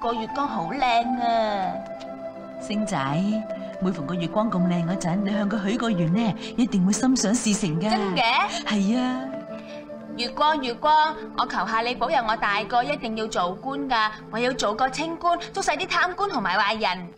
個月光好靚啊！ 星仔，每逢個月光咁靚嗰陣，你向佢許個願呢，一定會心想事成噶。 真嘅？ 係啊！ 月光月光，我求下你保佑我大個一定要做官噶，我要做個清官，捉晒啲貪官同埋壞人。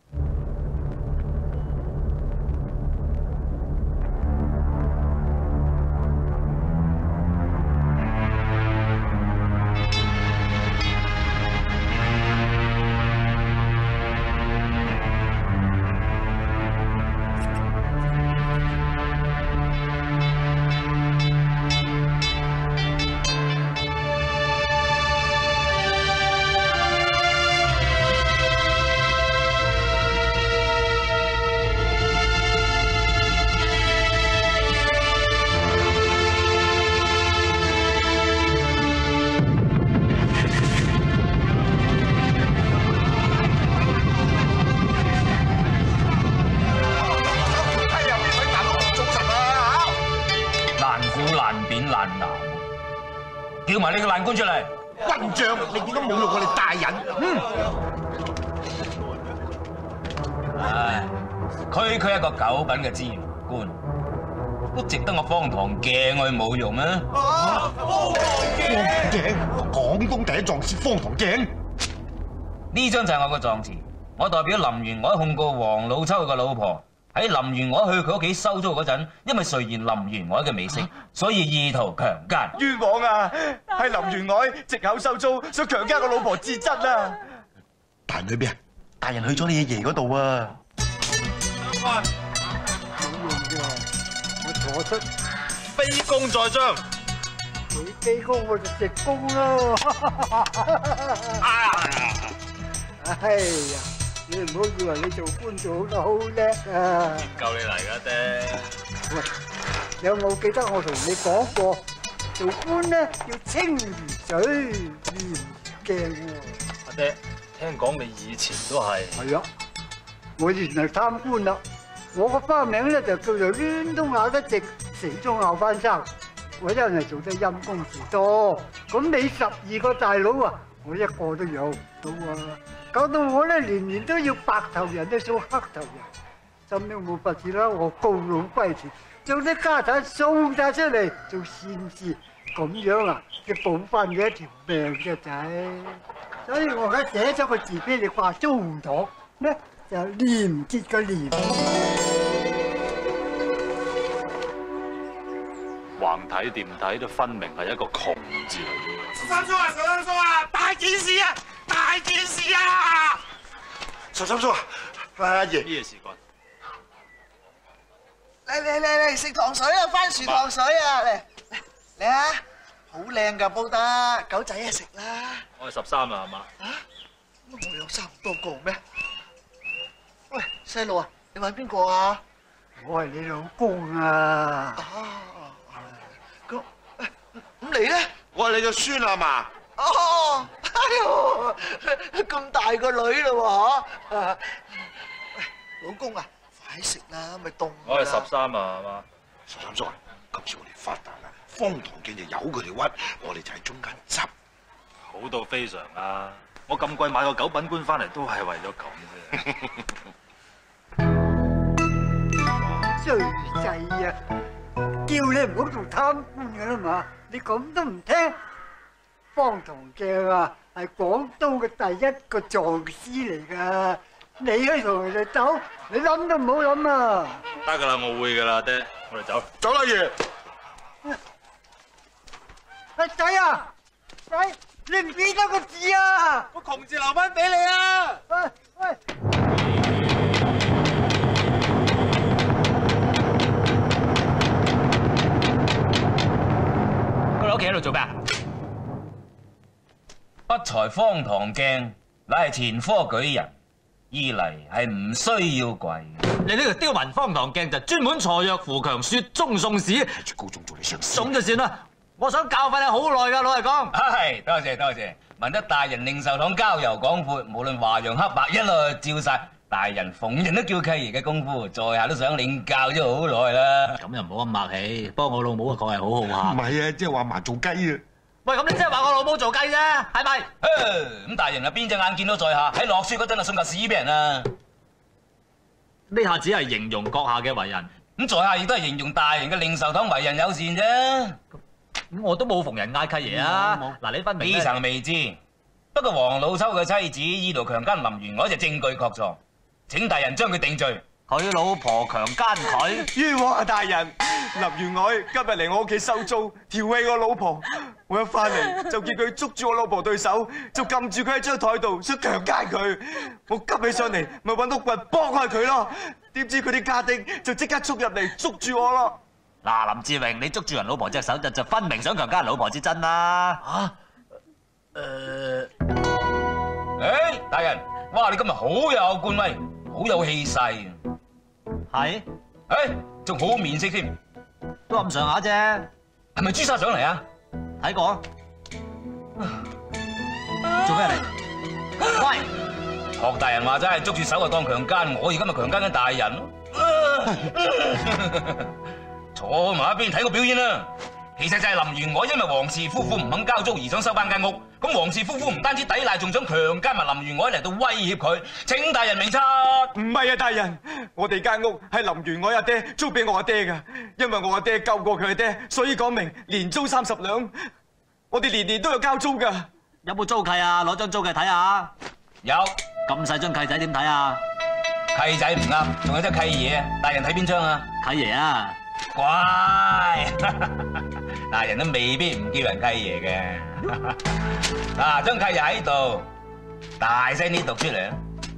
叫埋呢個爛官出嚟！ 混帳，你點解侮辱我哋大人？ 唉，區區一個九品嘅資源官，都值得我方唐鏡去侮辱咩？ 方唐鏡，廣東第一壯士方唐鏡。 呢張就係我個狀詞，我代表林員外控告黃老秋嘅老婆。喺林員外去佢屋企收租嗰陣，因為垂涎林員外嘅美色，所以意圖強姦。 冤枉啊！係林員外藉口收租，想強姦個老婆自盡啊！ 大人去邊啊？大人去咗你爺爺嗰度啊！ 冇用嘅，我坐出卑躬在上。你卑躬我就直躬咯。哎呀！你唔好以為你做官做得好叻啊！ 夠你嚟㗎爹。 喂，你有冇記得我同你講過，做官咧要清如水，面如鏡喎。 阿爹，聽講你以前都係。 係啊，我原來貪官啦，我個花名咧就叫做攣都咬得直，死都咬翻生。我真係做得陰公事多，咁你12個大佬啊，我一個都有唔到啊！搞到我咧年年都要白頭人都做黑頭人，真都冇法子啦！我告老歸田，將啲家產送晒出嚟做善事，咁樣啊，要補翻你一條命嘅仔。所以我而家寫咗個字俾你掛租堂，咩就廉潔個廉。 橫睇掂睇都分明係一個窮字嚟嘅。 十三叔啊，十三叔啊，大件事啊！大件事啊！十三叔啊，阿爺咩事幹？ 嚟食糖水啊！番薯糖水啊！嚟啊！好靚㗎煲得，狗仔啊食啦！ 我係13啦，係嘛？ 啊？我有差唔多個咩？喂，細路啊，你揾邊個啊？ 我係你老公啊！ 咁你咧？ 我係你個孫啊嘛！ 哦，哎呦，咁大個女咯喎嚇！喂，老公啊，快食啦，咪凍。 我係13啊，係嘛？ 十三叔啊，今次我哋發達啦，方唐鏡就由佢哋屈，我哋就喺中間執。 好到非常啊！我咁貴買個九品官翻嚟，都係為咗咁啫。 衰仔啊！叫你唔好做貪官㗎啦嘛，你咁都唔聽。方唐鏡啊，係廣東嘅第一個狀師嚟㗎，你去同人哋鬥，你諗都唔好諗啊！ 得㗎啦，我會㗎啦，爹，我哋走。 走啦，爺！ 阿仔啊，仔，你唔記得個字啊？ 我窮字留翻俾你啊！ 喂！ 佢哋屋企喺度做咩啊？不才方唐鏡乃係前科舉人，二嚟係唔需要跪。 你呢個刁民方唐鏡就專門鋤弱扶強，雪中送屎。 住高中做你上司。 咁就算啦，我想教訓你好耐㗎，老實講。 係，多謝多謝。聞得大人令壽堂交遊廣闊，無論華洋黑白一律照晒。大人逢人都叫契爺嘅功夫，在下都想領教咗好耐啦。 咁又唔好咁客氣，不過我老母啊確係好好客。 唔係啊，即係話麻做雞啊！ 喂，咁你真係話我老母做雞啫，係咪？ 咁大人啊，邊隻眼見到在下喺落書嗰陣啊送嚿屎俾人啊？ 呢下只係形容閣下嘅為人， 咁在下亦都係形容大人嘅令壽堂為人友善啫。 咁我都冇逢人嗌契爺啊！嗱，你分明呢層未知，不過黃老秋嘅妻子意圖強姦林員外就證據確鑿，請大人將佢定罪。 佢老婆強姦佢， 冤枉啊！大人，林員外今日嚟我屋企收租，調戲我老婆，我一翻嚟就見佢捉住我老婆對手，就撳住佢喺張台度想強姦佢，我急起上嚟咪揾屋棍幫下佢咯，點知佢啲家丁就即刻衝入嚟捉住我咯。 嗱，林志榮，你捉住人老婆隻手就分明想強姦人老婆之真啦！ 大人，哇！你今日好有官威，好有氣勢。 係， 仲好面色添， 都咁上下啫。 係咪朱砂上嚟啊？ 睇過。做咩嚟？喂， 學大人話齋，捉住手就當強姦，我而家咪強姦緊大人咯。坐埋一邊睇個表演啦。其實就係林員外因為黃氏夫婦唔肯交租而想收翻間屋，咁黃氏夫婦唔單止抵賴，仲想強姦埋林員外嚟到威脅佢，請大人明察。 唔係啊，大人，我哋間屋係林員外阿爹租俾我阿爹噶，因為我阿爹救過佢阿爹，所以講明年租30兩，我哋年年都有交租噶。 有冇租契啊？攞張租契睇下。有。咁細張契仔點睇啊？ 契仔唔啱，仲有張契爺啊！大人睇邊張啊？ 契爺啊！ 乖，大人都未必唔叫人契爺嘅。嗱，張契爺喺度，大聲啲讀出嚟啊！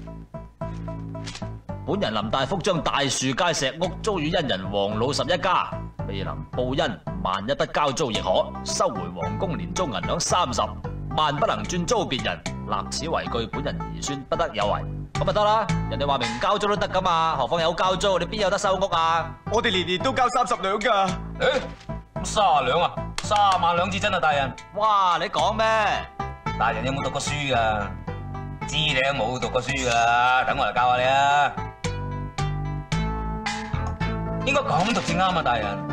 本人林大福將大樹街石屋租與恩人黃老11家，未能報恩，萬一不交租亦可收回皇宮年租銀兩30，萬不能轉租別人，立此為據，本人兒孫不得有違。咁咪得啦，人哋話明唔交租都得噶嘛，何況有交租，你邊有得收屋啊？ 我哋年年都交30兩噶。 咁30兩啊，30萬兩至真啊，大人。 哇，你講咩？ 大人有冇讀過書噶？知你都冇讀過書噶，等我嚟教下你啊。應該咁讀先啱啊，大人。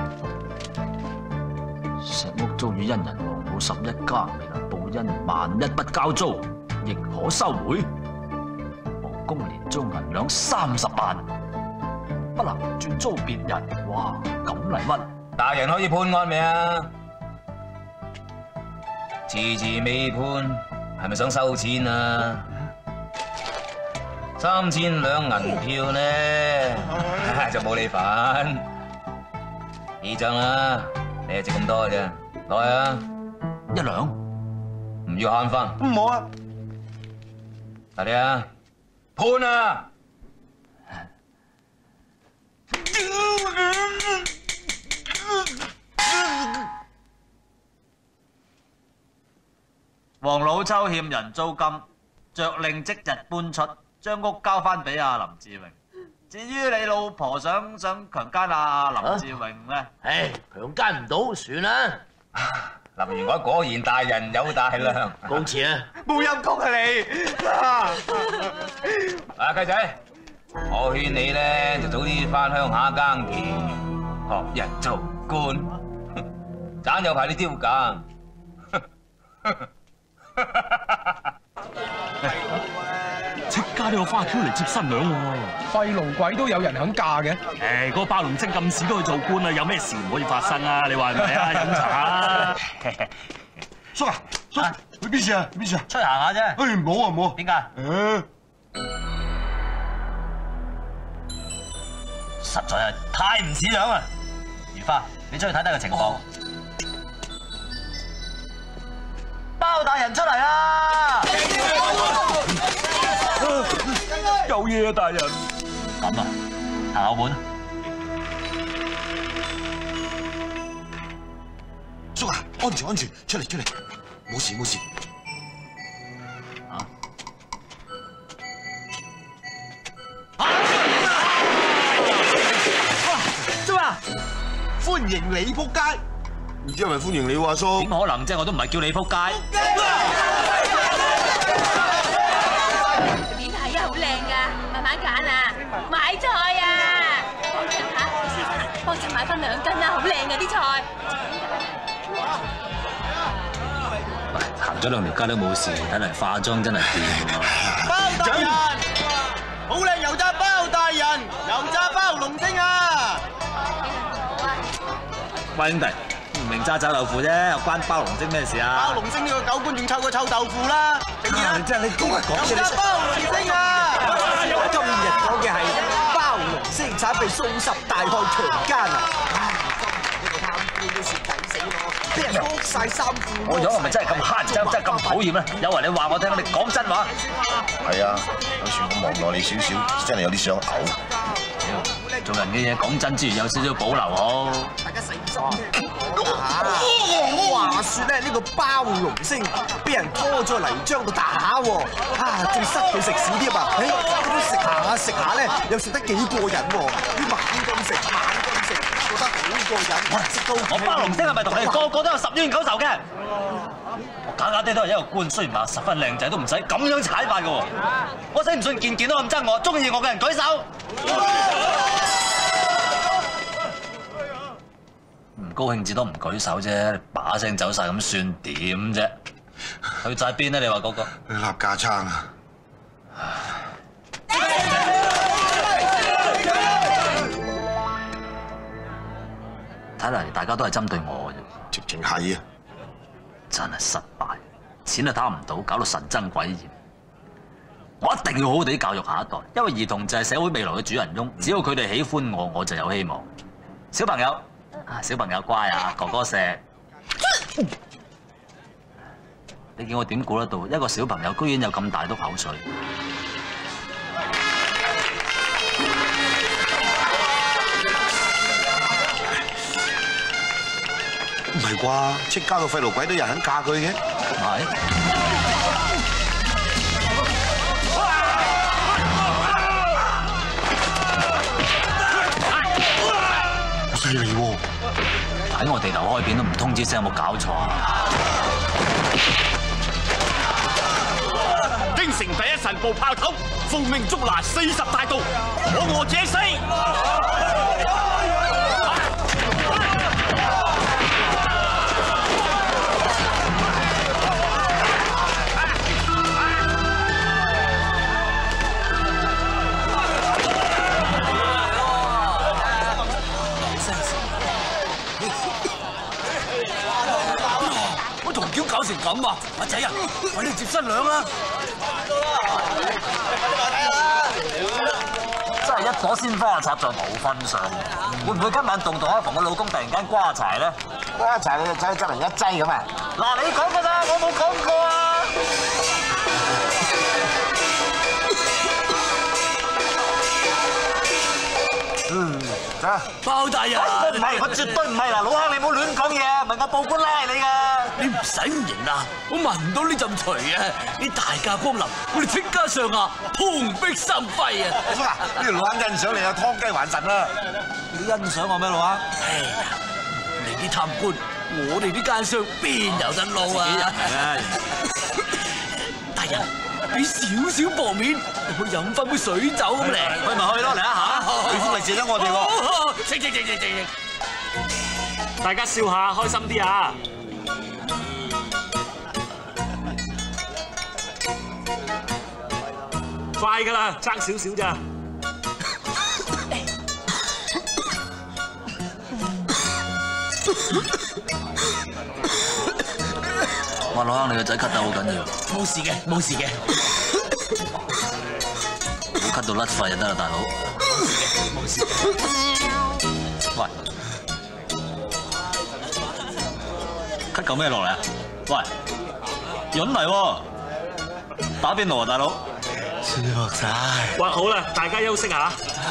石屋租與恩人黃老11家，未能報恩，萬一不交租，亦可收回。皇宮年租銀兩30萬，不能轉租別人。哇，咁嚟屈！ 大人可以判案未啊？遲遲未判，係咪想收錢啊？3000兩銀票呢，就冇你份。呢張啦，你係值咁多嘅啫，攞去啊！1兩，唔要慳翻。 唔好啊！ 快啲啊！判啊！ 黃老秋欠人租金，着令即日搬出，將屋交翻俾阿林志榮。至於你老婆想強姦阿林志榮咧， 強姦唔到，算啦。 林員外果然大人有大量。 告辭啊！ 冇陰功啊你！ 啊，雞仔，我勸你咧就早啲翻鄉下耕田，學人做官，盞有排你丟架。 戚家都有花轎嚟接新娘喎， 廢龍鬼都有人肯嫁嘅。 嗰個包龍精咁屎都去做官啊，有咩事唔可以發生啊？你話係咪啊？飲茶啊！ 叔啊，叔，去邊處啊？邊處啊？ 出去行下啫。 唔好啊，唔好。 點解？實在係太唔似樣啦！如花，你出去睇睇個情況。包大人出嚟啦！ 有嘢啊，大人。 咁啊，行後門。 叔啊，安全安全，出嚟出嚟，冇事冇事。 做咩啊？ 歡迎你仆街！唔知係咪歡迎你喎，阿叔？ 點可能啫？我都唔係叫你仆街。 點睇啊？好靚噶，慢慢揀啊！買菜啊！幫襯買翻2斤啦，好靚啊啲菜。 咗兩條街都冇事，睇嚟化妝真係掂啊！ 包大人，好靚油炸包大人，油炸包龍精啊！ 喂兄弟，唔明揸走豆腐啫，又關包龍精咩事啊？ 包龍精呢個狗官仲臭過臭豆腐啦！ 真係你講油炸包龍精啊！ 今日講嘅係包龍星產被送十大漢強姦啊！呢個貪官都蝕緊死我，俾人剝晒衫褲。 我樣係咪真係咁乞人憎，真係咁討厭咧？有為你話我聽，你講真話。 係啊，有時我望落你少少，真係有啲想嘔。 做人嘅嘢講真之餘有少少保留好。 大家細心聽我講啊！話説咧，呢個包龍星俾人拖咗嚟漿度打喎，仲塞佢食屎添啊！咁食下食下咧，又食得幾過癮喎！啲猛咁食，覺得好過癮。食到我包龍星係咪同你個個都有10冤9仇嘅？我假假地都係一個官，雖然話十分靚仔，都唔使咁樣踩法嘅喎。我使唔信件件都咁憎我，中意我嘅人舉手。唔高興至多唔舉手啫，把聲走晒咁算點啫？去晒邊咧？你話嗰個？ 去立架撐啊！ 睇嚟大家都係針對我嘅啫。 直情係啊！ 真係失敗，錢都打唔到，搞到神憎鬼厭。我一定要好好地教育下一代，因為兒童就係社會未來嘅主人翁。只要佢哋喜歡我，我就有希望。小朋友，小朋友乖啊，哥哥錫。你見我點估得到一個小朋友居然有咁大篤口水？ 唔係啩？即交到廢路鬼都有人肯嫁佢嘅？ 係。 犀利喎！ 喺我地頭開片都唔通知聲，有冇搞錯啊？ 京城第一神步炮頭，奉命捉拿40大盜，可我者死！搞成咁啊！阿仔啊，快啲接新娘啦！ 真係一朵鮮花插在冇分上，會唔會今晚動一逢個老公突然間瓜柴咧？ 瓜柴你隻仔執嚟一劑咁啊！ 嗱，你講㗎咋，我冇講過啊！ 包大人， 唔係，我絕對唔係嗱，老坑你唔好亂講嘢啊！唔係我報官拉你㗎。 你唔使唔認啦，我聞到呢陣除啊！你大駕光臨，我哋戚家上下蓬蓽生輝啊！ 阿叔啊，呢條老坑欣賞你啊，湯雞還神啦！ 你欣賞我咩老坑？ 哎呀，你啲貪官，我哋啲奸商邊有得撈啊！大人，俾少少薄面，去飲翻杯水酒咁嚟， 去咪去咯，嚟啊嚇！你先嚟謝咗我哋喎！ 食！大家笑下，開心啲啊！快㗎啦，爭少少咋？ 哇，老坑你個仔咳得好緊要。 冇事嘅，冇事嘅。 唔好咳到甩肺就得啦，大佬。 冇事嘅。 喂，咳嚿咩落嚟啊？喂，潤嚟喎，打邊爐啊，大佬。舒服晒。 哇，好啦，大家休息下。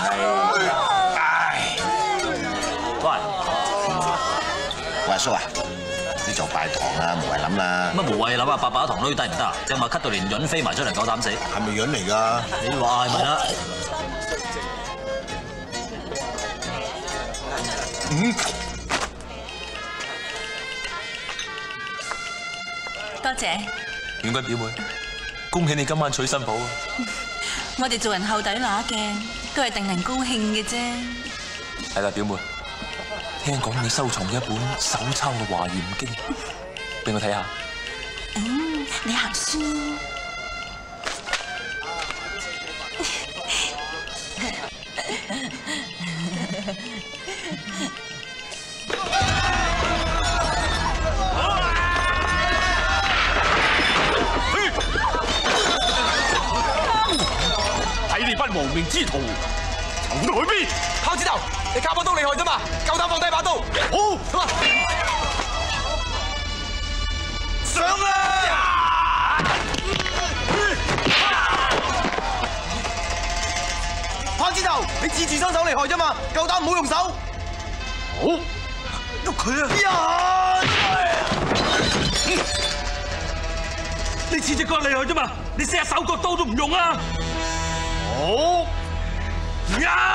喂， 阿叔啊，你做拜堂啊，無謂諗啦。 乜無謂諗啊？白白糖攣低唔得啊？正話咳到連潤飛埋出嚟，夠膽死。 係咪潤嚟㗎？ 你話係咪啦？ 多謝。 遠君表妹，恭喜你今晚娶新婦啊！ 我哋做人後底乸嘅，都係定能高興嘅啫。 係啦，表妹，聽講你收藏咗一本手抄嘅《華嚴經》，俾我睇下。 你行先。 睇你班亡命之徒，藏到去邊？ 豹子頭，你靠把刀厲害啫嘛，夠膽放低把刀。好， 上啦！ 豹子頭，你自雙手厲害啫嘛，夠膽唔好用手。 好，喐佢啊！你似隻腳厲害啫嘛，你試下手腳刀都唔用啊！好呀！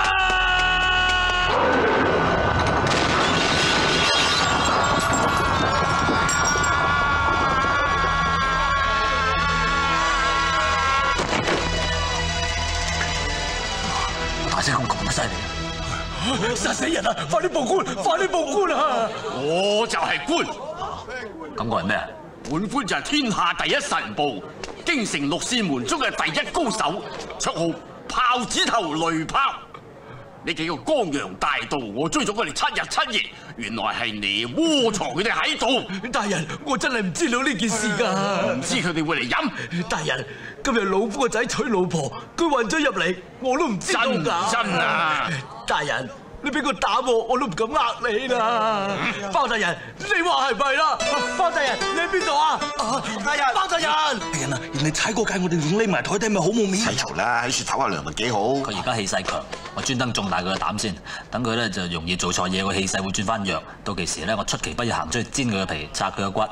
大聲咁得犀利， 殺死人啊！快啲報官！快啲報官啊！我就係官。 咁我係咩啊？ 本官就係天下第一神部，京城六扇門中嘅第一高手，綽號豹子頭雷豹。呢幾個江洋大盜，我追咗佢哋7日7夜，原來係你窩藏佢哋喺度。大人，我真係唔知道呢件事㗎，唔知佢哋會嚟飲。大人，今日老夫個仔娶老婆，佢運咗入嚟，我都唔知道㗎。真啊！大人，你俾個打我都唔敢呃你啦。包大人，你話係咪啦？包大人，你喺邊度啊？大人，包大人。 大人啊，人哋踩過界，我哋仲匿埋台底，咪好冇面。 使嘈啦，喺雪唞下涼咪幾好。 佢而家氣勢強，我專登縱大佢個膽先，等佢咧就容易做錯嘢，個氣勢會轉翻弱。到其時咧，我出其不意行出去煎佢個皮，拆佢個骨。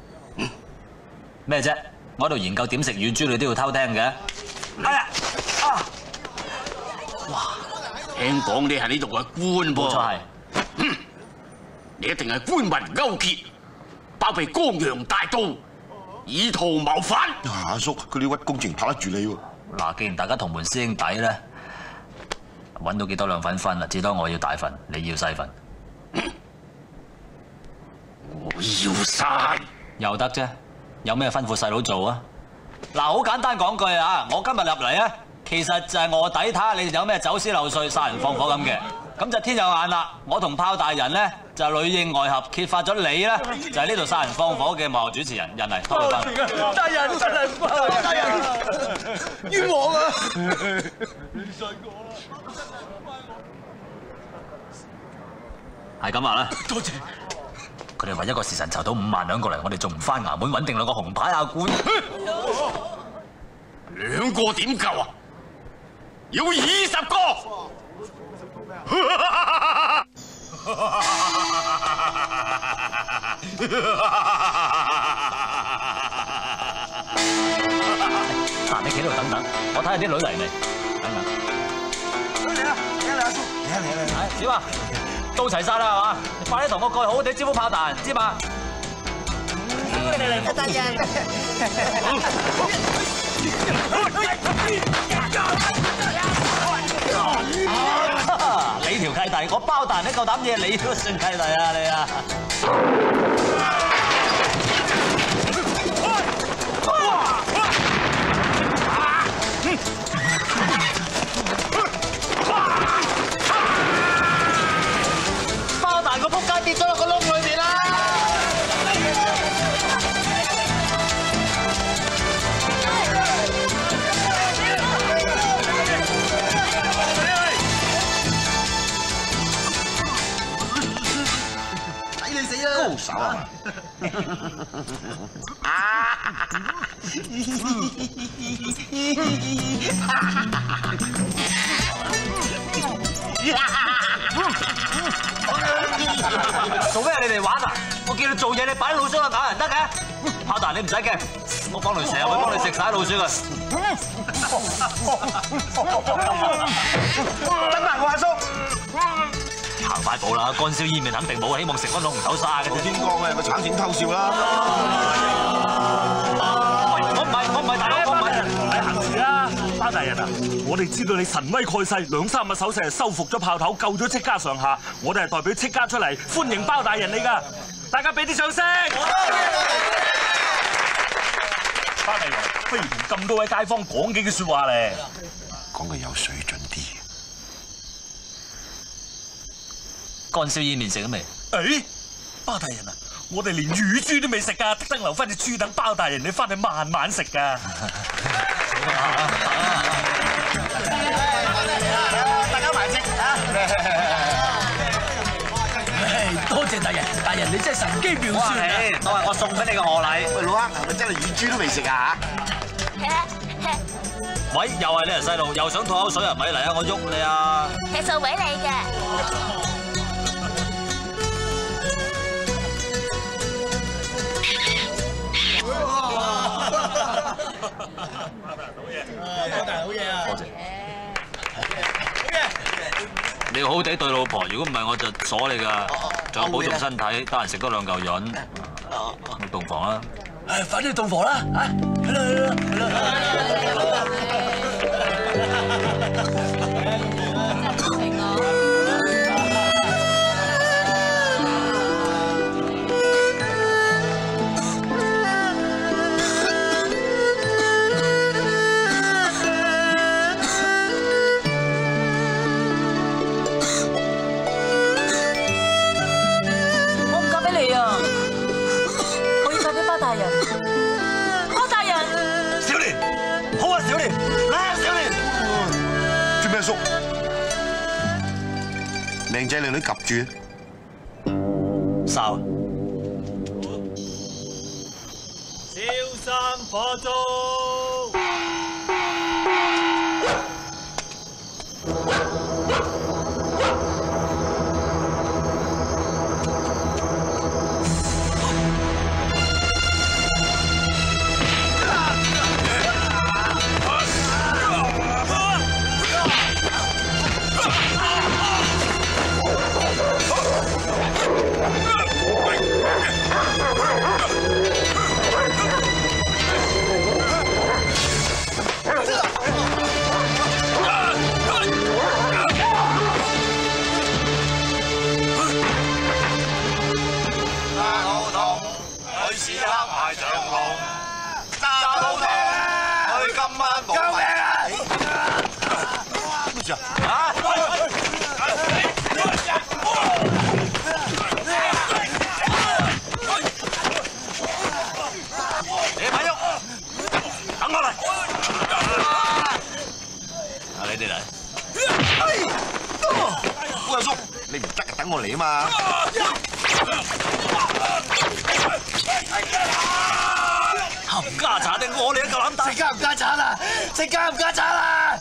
咩啫？我喺度研究點食乳豬，你都要偷聽嘅？ 哎呀！哇！聽講你係呢度嘅官噃？ 冇錯係。 你一定係官民勾結，包庇江洋大盜，以圖謀反。 阿叔，佢啲屈公竟然拍得住你喎！ 嗱，既然大家同門師兄弟咧，揾到幾多兩份分啦？至多我要大份，你要細份。 我要晒又得啫，有咩吩咐細佬做啊？嗱，好簡單講句啊，我今日入嚟咧，其實就係卧底睇下你哋有咩走私漏稅、殺人放火咁嘅。咁就天有眼啦！我同豹大人咧就裏應外合，揭發咗你咧就係呢度殺人放火嘅幕後主持人，人嚟拖佢翻。 大人真係包大人，冤枉啊！你細個啦， 係咁話啦。 多謝。 佢哋話一個時辰籌到5萬兩過嚟，我哋仲唔翻衙門揾定2個紅牌阿官 ？2個點夠啊？要20個！ 嗱，你企度等等，我睇下啲女嚟未？等等。 嚟啦！嚟阿叔，嚟！ 點啊？到齊晒啦係嘛？你快啲同我過去好好地招呼豹大人，知嘛？ 嚟，大人。 你條契弟，我包大人都夠膽嘢，你都算契弟啊你啊！包大人個仆街跌咗落個窿裏面啦！ 高手啊！ 做咩你哋玩啊？我叫你做嘢，你擺老鼠去咬人得嘅？豹大人你唔使驚，我幫你成日會幫你食晒老鼠㗎。 等埋我阿叔。 行快步啦！乾燒伊麵肯定冇希望食翻老紅豆沙嘅啫。 天光啊，個橙點偷笑啦！ 我唔係大佬，我唔係。 你行住啦，包大人啊！我哋知道你神威蓋世，2、3日手勢收復咗炮頭，救咗戚家上下。我哋係代表戚家出嚟歡迎包大人你㗎，大家俾啲掌聲！ 花大人，不如同咁多位街坊講幾句説話咧。 講句有水準啲。 乾燒伊麵食咗未？ 誒，包大人啊，我哋連乳豬都未食㗎，特登留翻隻豬等包大人你翻去慢慢食㗎。 大家埋席啊！ 多謝大人，大人你真係神機妙算啊！ 都係我送俾你嘅賀禮。喂，老黑，係咪真係乳豬都未食啊？ 喂，又係你啊細路，又想吐口水啊？咪嚟啊！我喐你啊！ 係數俾你嘅。 包大人好嘢啊！ 多謝。你好好地對老婆，如果唔係我就鎖你㗎。仲有保重身體，得閒食多2嚿潤。去洞房啦！ 唉，快啲去洞房啦！啊，去啦去啦靚仔靚女及住， 哨。 燒山火燭。 你唔得嘅，等我嚟啊嘛！ 冚家鏟定我哋一嚿膽大？ 食家唔家鏟啦！食家唔家鏟啦！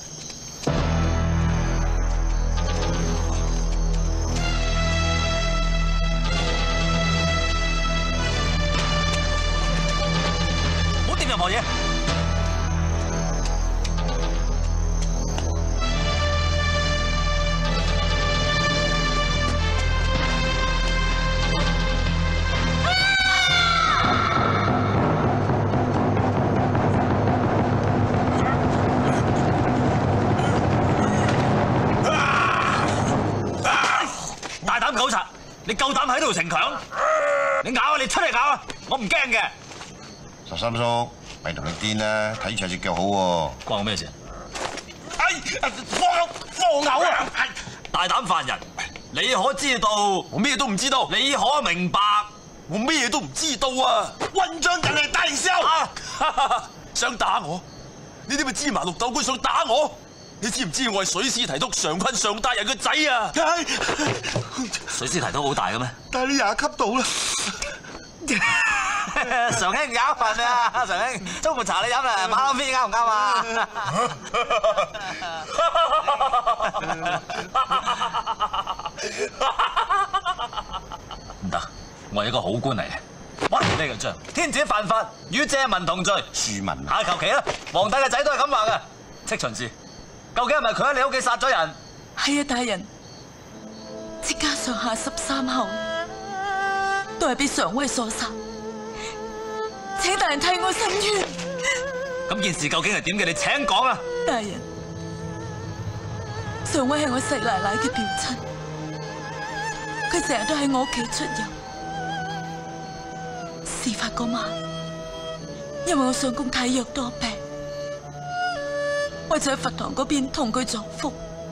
唔好掂任何嘢。狗賊，你夠膽喺度逞強？你咬啊！你出嚟咬啊！我唔驚嘅。 13叔，咪同你癲啦！睇住隻腳好喎。 關我咩事？ 放牛啊！ 大膽犯人，你可知道？ 我咩都唔知道。 你可明白？ 我咩都唔知道啊！混帳人嚟大燒，想打我？呢啲咪芝麻綠豆官想打我？你知唔知我係水師提督常坤常大人嘅仔啊？ 水師提督好大嘅咩？ 但係你20級到啦。 常兄有份啊！常兄，中午茶你飲啊，馬騮飛啱唔啱啊？唔得，我係一個好官嚟嘅。屈呢個章，天子犯法，與借民同罪。 庶民下求其啦，皇帝嘅仔都係咁話嘅。戚巡視，究竟係咪佢喺你屋企殺咗人？ 係啊，大人。戚家上下13口都係被常威所殺，請大人替我申冤。 咁件事究竟係點嘅？你請講啊！ 大人，常威係我細奶奶嘅表親，佢成日都喺我屋企出遊。事發嗰晚， 因為我相公體弱多病，我就喺佛堂嗰邊同佢作福。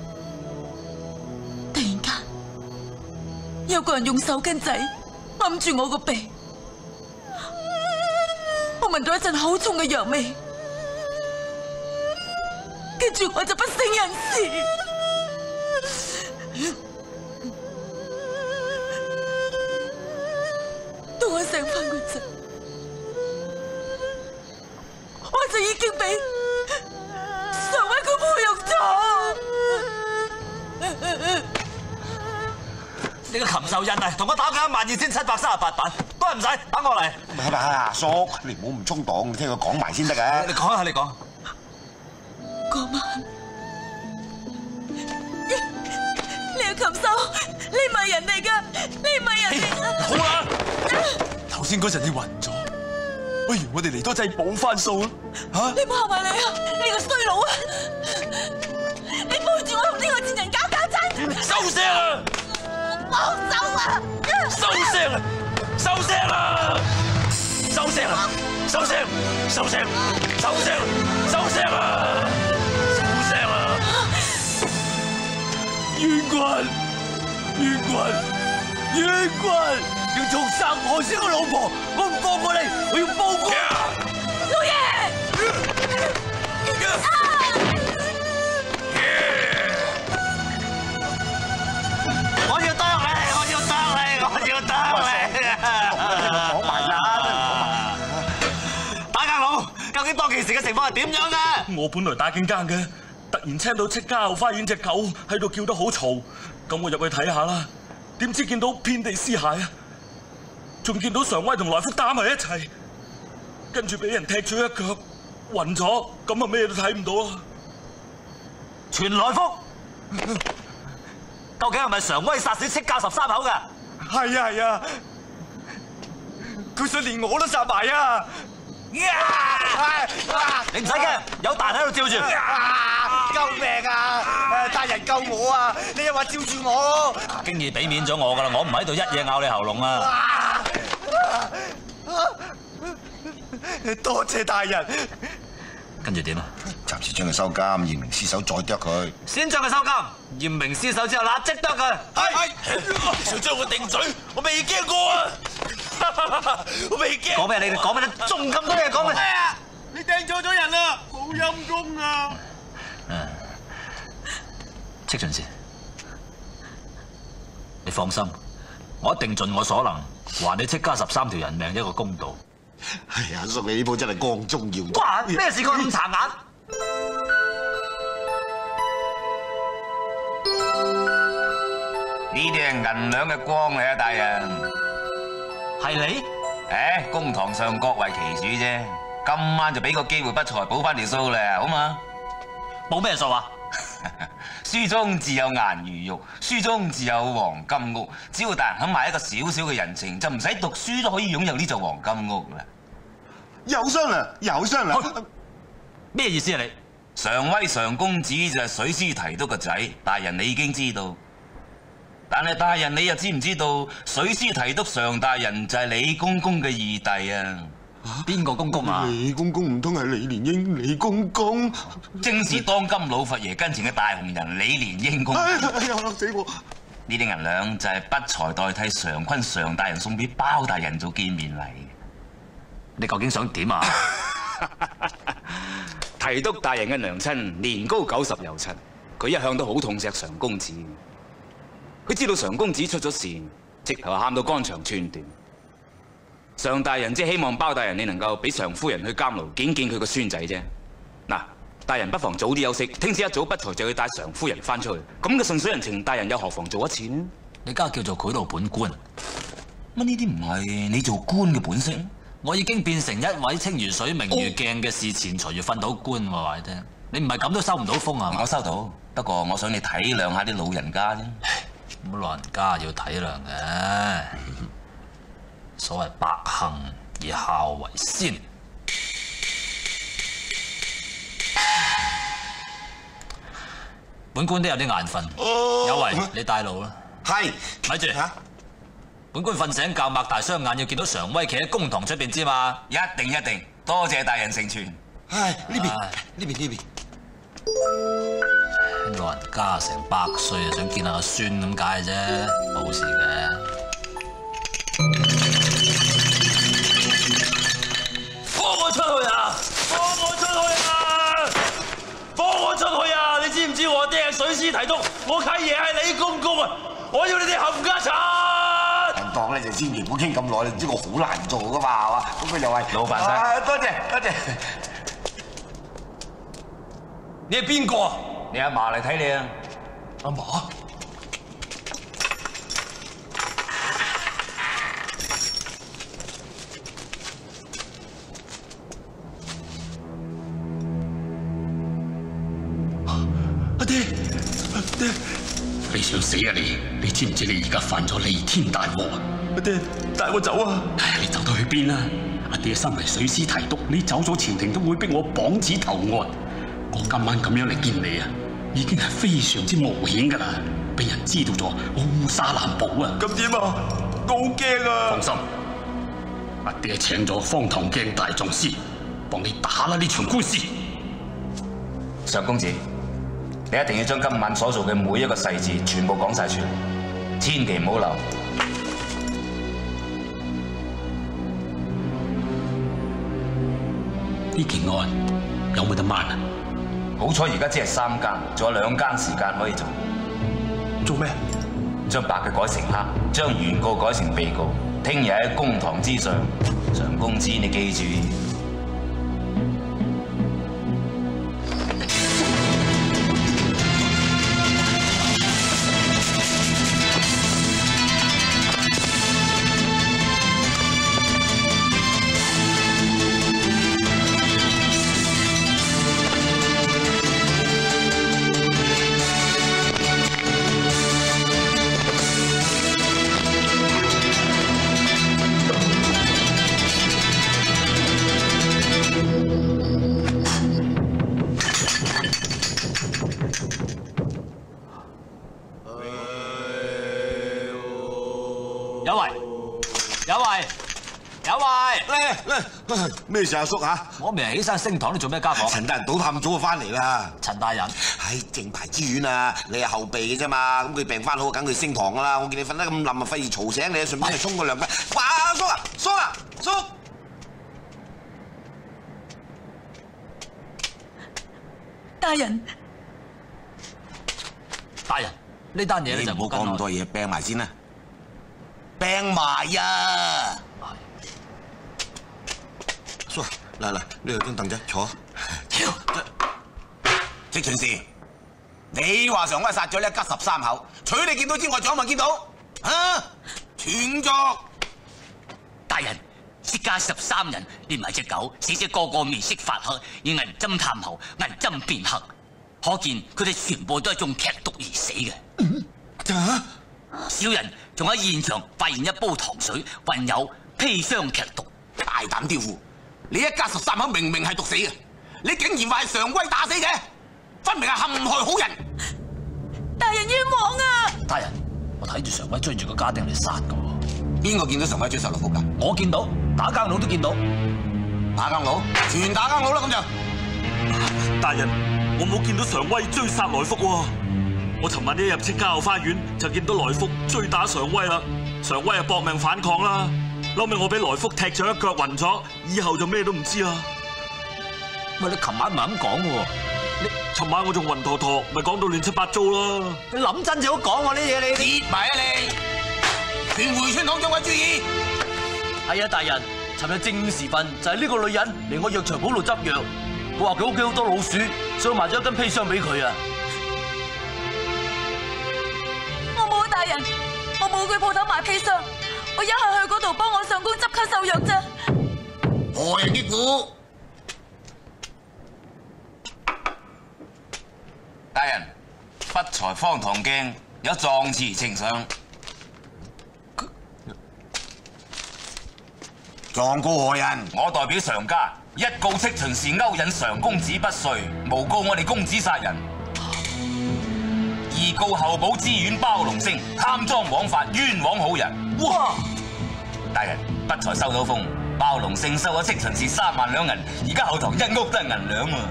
突然間，有個人用手巾仔揞住我個鼻，我聞到一陣好重嘅藥味，跟住我就不省人事。當我醒返嗰陣，我就已經俾常威佢侮辱咗。 你個禽獸印啊，同我打緊12738板，都係唔使，等我嚟。 係咪阿叔，你唔好唔衝動，你聽佢講埋先得㗎。 你講下，你講。 嗰晚，你係禽獸，你唔係人嚟㗎，你唔係人嚟㗎。 好啦，頭先嗰陣你暈咗，不如我哋嚟多劑補翻數啦。嚇！ 你唔好行埋嚟啊！你個衰佬啊！你背住我同呢個賤人搞搞震！ 收聲啊！ 放手啊！ 收聲啊！收聲啊！收聲啊！收聲！收聲！收聲！收聲啊！收聲啊！冤棍！冤棍！冤棍！要畜生害死我老婆，我唔放過你，我要報官！ 老爺！ 我要當你，我要當你，我要當你！ 講埋啦， 打更佬，究竟當其時嘅情況係點樣嘅？ 我本來打緊更嘅，突然聽到戚家後花園隻狗喺度叫得好嘈，咁我入去睇下啦。點知見到遍地屍骸啊，仲見到常威同來福打埋一齊，跟住俾人踢咗一腳，暈咗，咁啊咩都睇唔到啊！ 全來福，究竟係咪常威殺死戚家13口㗎？ 係啊係啊，佢想連我都殺埋啊！ 你唔使驚，有大人喺度照住。 救命啊！大人救我啊！你又話照住我， 經已俾面咗我㗎啦，我唔喺度一嘢咬你喉嚨啊！ 多謝大人。 跟住點啊？ 暫時將佢收監，驗明屍首再剁佢。 先將佢收監，驗明屍首之後立即剁佢。 係，想將我定罪，我未驚過啊！我未驚。 講咩？你哋講咩？仲咁多嘢講咩？ 你掟錯咗人啦，冇陰功啊！ 戚進士，你放心，我一定盡我所能，還你戚家13條人命一個公道。 係阿叔，你呢鋪真係光宗耀祖。 哇！咩事講咁殘眼？ 呢啲係銀兩嘅光嚟啊，大人。 係你？ 誒，公堂上各為其主啫。今晚就俾個機會不才補翻條數啦，好嘛？ 冇咩數啊？ 書中自有顏如玉，書中自有黃金屋。只要大人肯賣一個少少嘅人情，就唔使讀書都可以擁有呢座黃金屋啦。 有商量，有商量。 咩意思啊你？ 常威常公子就係水師提督個仔，大人你已經知道。但係大人你又知唔知道水師提督常大人就係李公公嘅二弟啊？ 邊個公公啊？ 李公公唔通係李蓮英？李公公正是當今老佛爺跟前嘅大紅人李蓮英公。 哎呀，死我！ 呢啲銀兩就係不才代替常坤常大人送俾包大人做見面禮嘅。 你究竟想點啊？ 提督大人嘅娘親年高90有7，佢一向都好痛錫常公子。佢知道常公子出咗事，直頭喊到肝腸寸斷。常大人只希望包大人你能夠俾常夫人去監牢見見佢個孫仔啫。嗱，大人不妨早啲休息，聽朝一早不才就要帶常夫人翻出去。咁嘅順水人情，大人又何妨做一次呢？ 你家叫做賄賂本官， 乜呢啲唔係你做官嘅本色？ 我已經變成一位清如水、明如鏡嘅視錢財，要訓到官喎，話你聽。你唔係咁都收唔到風啊？ 我收到，不過我想你體諒下啲老人家啫。 咁老人家要體諒嘅。所謂百行以孝為先。本官都有啲眼瞓，有為你帶路啦。 係， 咪住嚇。本官瞓醒覺，擘大雙眼，要見到常威企喺公堂出邊知嘛？ 一定。 多謝大人成全。 唉，呢邊。 老人家成100歲啊，想見下個孫咁解啫，冇事嘅。 放我出去啊！放我出去啊！放我出去啊！你知唔知我爹係水師提督，我契爺係李公公啊！我要你哋冚家鏟！ 人當咧就千祈唔好傾咁耐，你知我好難做噶嘛，係嘛？咁佢又係老闆生， 多謝。 你係邊個啊？ 你阿嫲嚟睇你啊！ 阿嫲？阿爹， 你想死啊你？你知唔知你而家犯咗彌天大禍啊？ 阿爹，帶我走啊！ 唉，你走到去邊啊？阿爹身為水師提督，你走咗前庭都會逼我綁子投案。我今晚咁樣嚟見你啊，已經係非常之冒險噶啦！俾人知道咗，我烏紗難保啊！ 咁點啊？我好驚啊！ 放心，阿爹請咗方唐鏡大狀師幫你打啦呢場官司。 上公子，你一定要將今晚所做嘅每一個細節全部講晒出嚟，千祈唔好漏。 呢件案有冇得掹啊？ 好彩而家只係3更，仲有2更時間可以做。 做咩？ 將白嘅改成黑，將原告改成被告。聽日喺公堂之上，常公子你記住。 咩事啊，叔嚇？ 我明日起身升堂，你做咩家訪？ 陳大人倒探早就翻嚟啦。 陳大人， 喺正牌之院啊，你係後備嘅啫嘛。咁佢病翻好，梗佢升堂噶啦。我見你瞓得咁冧啊，費事嘈醒你，順便去沖個涼嘅。哇，叔！ 大人， 呢單嘢你就唔好講咁多嘢，病埋先啦。病埋啊！叔，嚟，呢度有張凳仔坐。 職全士，你話常威殺咗呢一家13口，除你見到之外，仲有冇見到？啊！全作大人，一家13人，連埋隻狗，死者個個面色發黑，以銀針探喉，銀針變黑，可見佢哋全部都係中劇毒而死嘅。小人仲喺現場發現一煲糖水，混有砒霜劇毒。 大膽刁婦！你一家13口明明係毒死嘅，你竟然話係常威打死嘅，分明係陷害好人！ 大人冤枉啊！ 大人，我睇住常威追住個家丁嚟殺噶。 邊個見到常威追十六福噶？ 我見到，打更佬都見到。 打更佬，全打更佬啦咁就。 大人，我冇見到常威追殺來福喎。我尋晚一入清嘉後花園就見到來福追打常威啦，常威啊搏命反抗啦，後尾我俾來福踢咗一腳暈咗，以後就咩都唔知啦。 喂，你琴晚唔係咁講嘅喎， 尋晚我仲暈陀陀，咪講到亂七八糟啦。 你諗真就好講喎呢嘢你。 跌埋啊你！全回春堂將位注意。 係啊，大人，尋日正午時分就係呢個女人嚟我藥材鋪度執藥，佢話佢屋企好多老鼠，所以買咗一斤砒霜俾佢啊。 大人，我冇去鋪頭買砒霜，我一係去嗰度幫我上官執咳嗽藥啫。 何人擊鼓？大人，不才方唐鏡有狀詞呈上。狀告何人？我代表常家，一告戚秦氏勾引常公子不遂，誣告我哋公子殺人。二告後補知縣包龍星貪贓枉法，冤枉好人。哇！大人，不才收到風， 包龍勝收咗戚秦氏3萬兩銀，而家後堂1屋都係銀兩喎。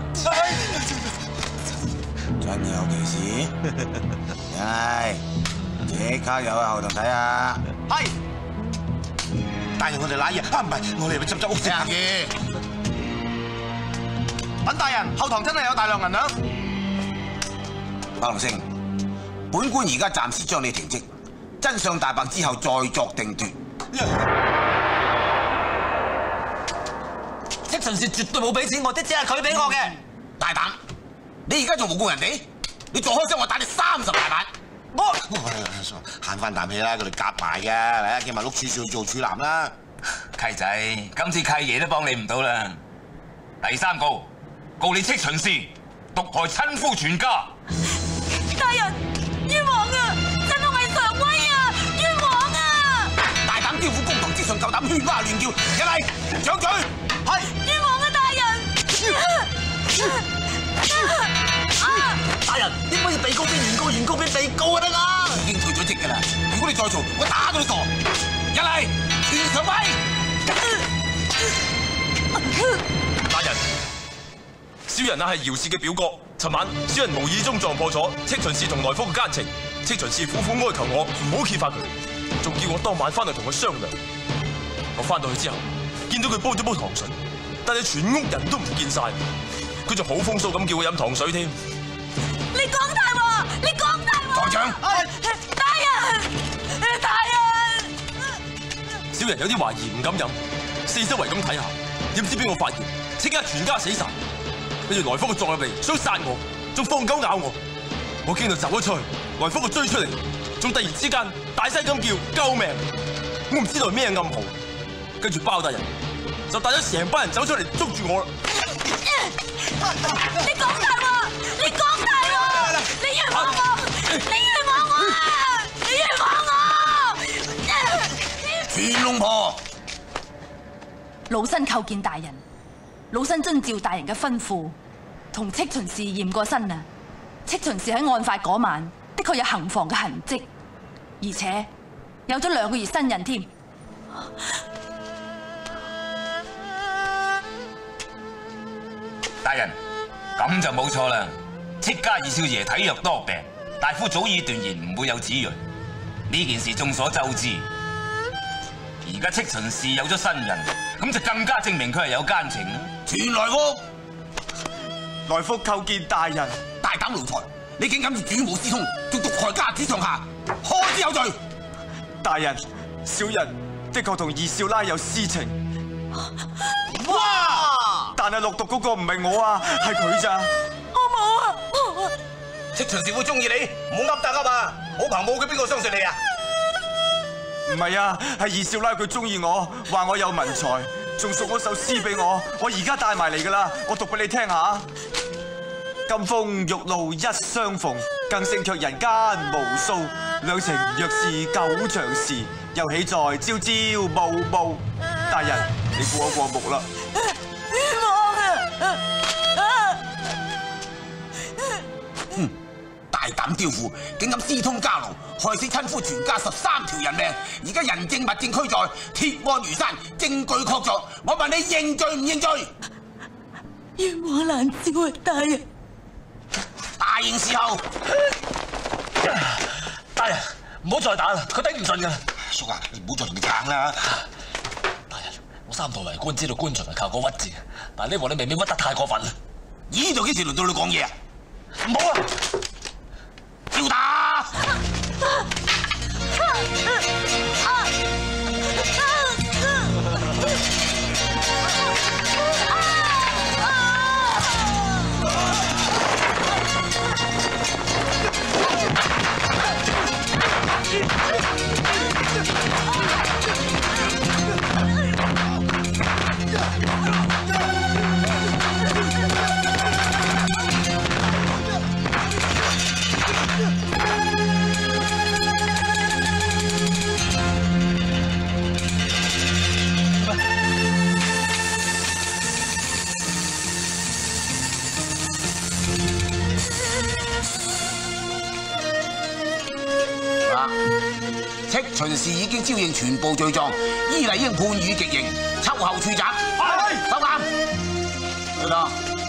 真有其事？唉，即刻入去後堂睇下。 係。大人，我哋瀨嘢啊，唔係，我哋去執執屋先。稟大人，後堂真係有大量銀兩。 包龍勝，本官而家暫時將你停職，真相大白之後再作定奪。 戚秦氏絕對冇俾錢我，啲只係佢俾我嘅。 大膽！你而家仲無故人哋？你再開聲，我打你30大板。 我慳翻啖氣啦，佢哋夾埋嘅，嚟啊，叫埋碌柱少做處男啦。 契仔，今次契爺都幫你唔到啦。第3告，告你戚秦氏毒害親夫全家。 大人，冤枉啊！真係為常威啊！冤枉啊！ 大膽刁婦公堂之上，夠膽喧嘩亂叫，一嚟掌嘴！ 係冤枉啊！大人。 大人，點可以被告變原告，原告變被告啊？得啦！ 已經退咗職㗎啦，如果你再嘈，我打到你傻！一嚟全常威！ 大人，小人乃係姚氏嘅表哥。尋晚小人無意中撞破咗戚秦氏同來福嘅奸情，戚秦氏苦苦哀求我唔好揭發佢，仲叫我當晚翻去同佢商量。我翻到去之後，見到佢煲咗煲糖水，但係全屋人都唔見晒，佢仲好風騷咁叫我飲糖水添。 你講大話！你講大話！ 台長， 大人，大人， 小人有啲懷疑，唔敢飲，四周圍咁睇下，點知俾我發現，即刻全家死晒。跟住來福佢撞入嚟，想殺我，仲放狗咬我。我驚到走咗出去，來福佢追出嚟，仲突然之間大聲咁叫救命！我唔知道係咩暗號。跟住包大人就帶咗成班人走出嚟捉住我啦。 你講大話！你講大話！你冤枉我！你冤枉我啊！你冤枉我！ 全龍婆， 老身叩見大人，老身遵照大人嘅吩咐，同戚秦氏驗過身啊。戚秦氏喺案發嗰晚的確有行房嘅痕跡，而且有咗2個月身孕添。 大人，咁就冇錯啦。戚家二少爺體弱多病，大夫早已斷言唔會有子嗣。呢件事眾所周知，而家戚秦氏有咗新人，咁就更加證明佢係有奸情。 全來福， 來福叩見大人。 大膽奴才，你竟敢主母私通，仲毒害家主上下，可知有罪？ 大人，小人的確同二少奶有私情。 哇！ 但係落毒嗰個唔係我啊，係佢咋。 我冇啊！ 戚秦氏會中意你，唔好噏得噏啊！冇憑冇據，邊個相信你啊？ 唔係啊，係二少奶佢中意我，話我有文才，仲送咗首詩俾我，我而家帶埋嚟噶啦，我讀俾你聽下。金風玉露一相逢，更勝卻人間無數。兩情若是久長時，又喜在朝朝暮暮。大人，你過一過目啦。 冤枉啊！ 大膽刁婦，竟敢私通家奴，害死親夫全家13條人命。而家人證物證俱在，鐵案如山，證據確鑿。我問你認罪唔認罪？ 冤枉難招啊，大人！ 大刑伺候。 大人，唔好再打啦，佢頂唔順噶。 叔啊，你唔好再同佢爭啦。 大人，我3代為官，知道官場係靠個屈字，但係呢鑊你未免屈得太過分啦。 呢度幾時輪到你講嘢啊？ 唔好啊！ 照打！ 戚巡視已經招認全部罪狀，依例應判予極刑，秋後處斬。係，收監。去啦。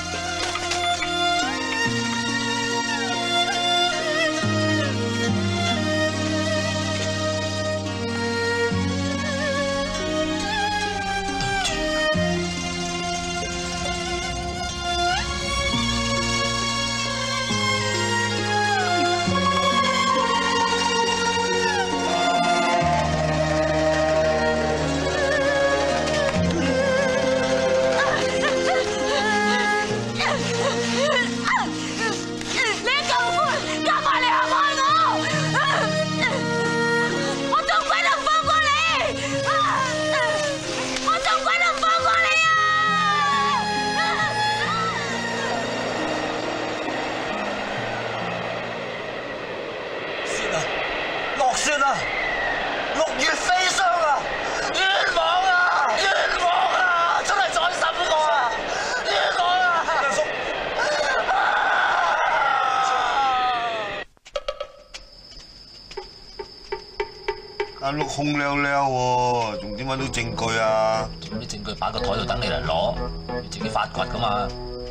間屋空溜溜喎，仲點揾到證據啊？ 啲證據擺個台度等你嚟攞，要自己發掘噶嘛。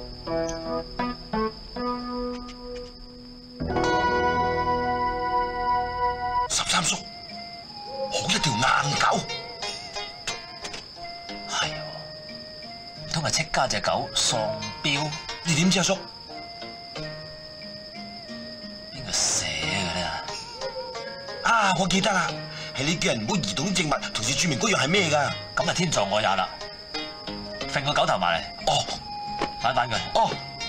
13叔，好一條硬狗。 係喎，唔通係戚家隻狗喪標？ 你點知啊叔？ 邊個寫嘅咧？ 啊，我記得啦。係你叫人唔好移動啲證物，同時註明嗰樣係咩㗎？ 咁啊天助我也啦！揈個狗頭埋嚟。 哦， 反佢。 哦。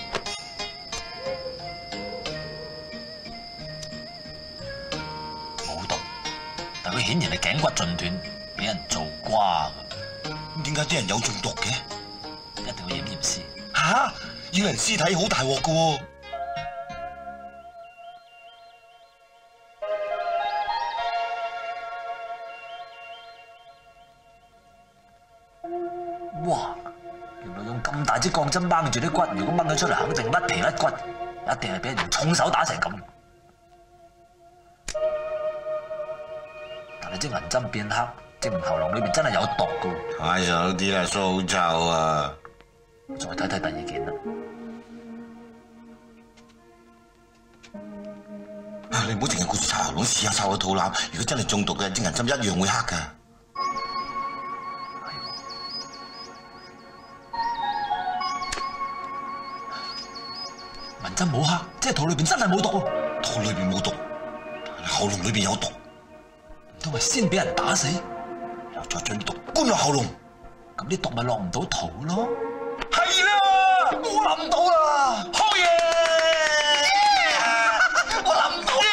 冇毒，但佢顯然係頸骨盡斷，俾人做瓜㗎。 咁點解啲人有中毒嘅？ 一定要驗驗屍。 嚇！要人屍體好大鑊㗎喎。 哇！原來用咁大支鋼針掹住啲骨，如果掹佢出嚟，肯定甩皮甩骨，一定係俾人用重手打成咁。但係支銀針變黑，證明喉嚨裏邊真係有毒噶。 太上啲啦，蘇州啊！ 再睇睇第二件啦。 你唔好淨係顧住搽喉嚨，試下摷個肚腩。如果真係中毒嘅，支銀針一樣會黑噶。 真冇黑，即係肚裏邊真係冇毒。 肚裏邊冇毒，喉嚨裏邊有毒。 唔通係先俾人打死， 又再將毒灌落喉嚨， 咁啲毒咪落唔到肚咯？ 係啦，我諗到啦，好嘢！我諗到啦！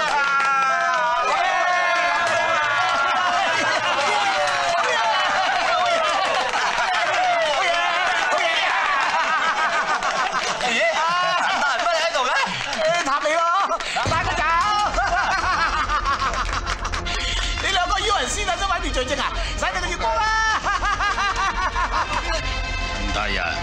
罪證啊！使你個月光啦！ 吳大人，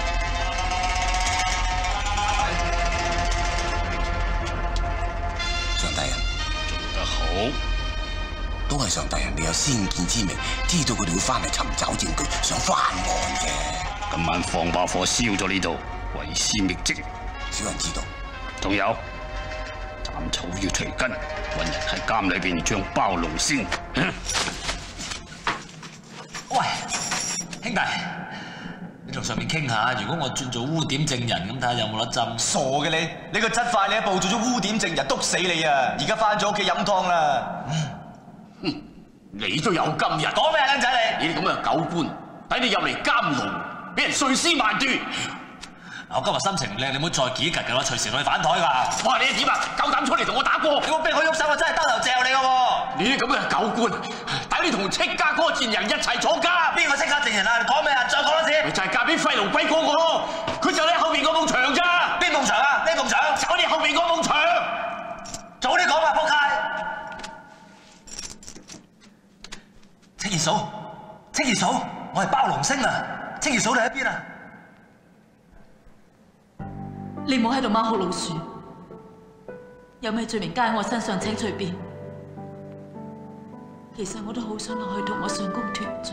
上大人做得好， 都係上大人你有先見之明，知道佢哋會翻嚟尋找證據，想翻案嘅。 今晚放把火燒咗呢度，毀屍滅跡， 少人知道。 仲有斬草要除根，揾人喺監裏邊將包龍先。 喂，兄弟，你同上面傾下，如果我轉做污點證人，咁睇下有冇得針？ 傻嘅你，你個質快你一步做咗污點證人，篤死你啊！而家翻咗屋企飲湯啦。 哼，你都有今日。 講咩啊，僆仔你？ 你啲咁嘅狗官，抵你入嚟監牢，俾人碎屍萬段。 我今日心情唔靚，你唔好再幾吉嘅啦，隨時攞去反台㗎。 哇！你點啊？夠膽出嚟同我打過？ 你冇逼佢喐手，我真係兜頭嚼你㗎喎！ 你啲咁嘅狗官，抵你同戚家嗰個賤人一齊坐監。 邊個戚家賤人啊？你講咩啊？再講多次。 佢就係嫁俾廢奴鬼嗰個咯，佢就喺後面嗰埲牆咋？ 邊埲牆啊？呢埲牆？ 就喺你後面嗰埲牆。 早啲講啊，仆街！戚二嫂，戚二嫂，我係包龍星啊！戚二嫂你喺邊啊？ 你唔好喺度貓哭老鼠，有咩罪名加喺我身上，請隨便。 其實我都好想落去同我相公團聚，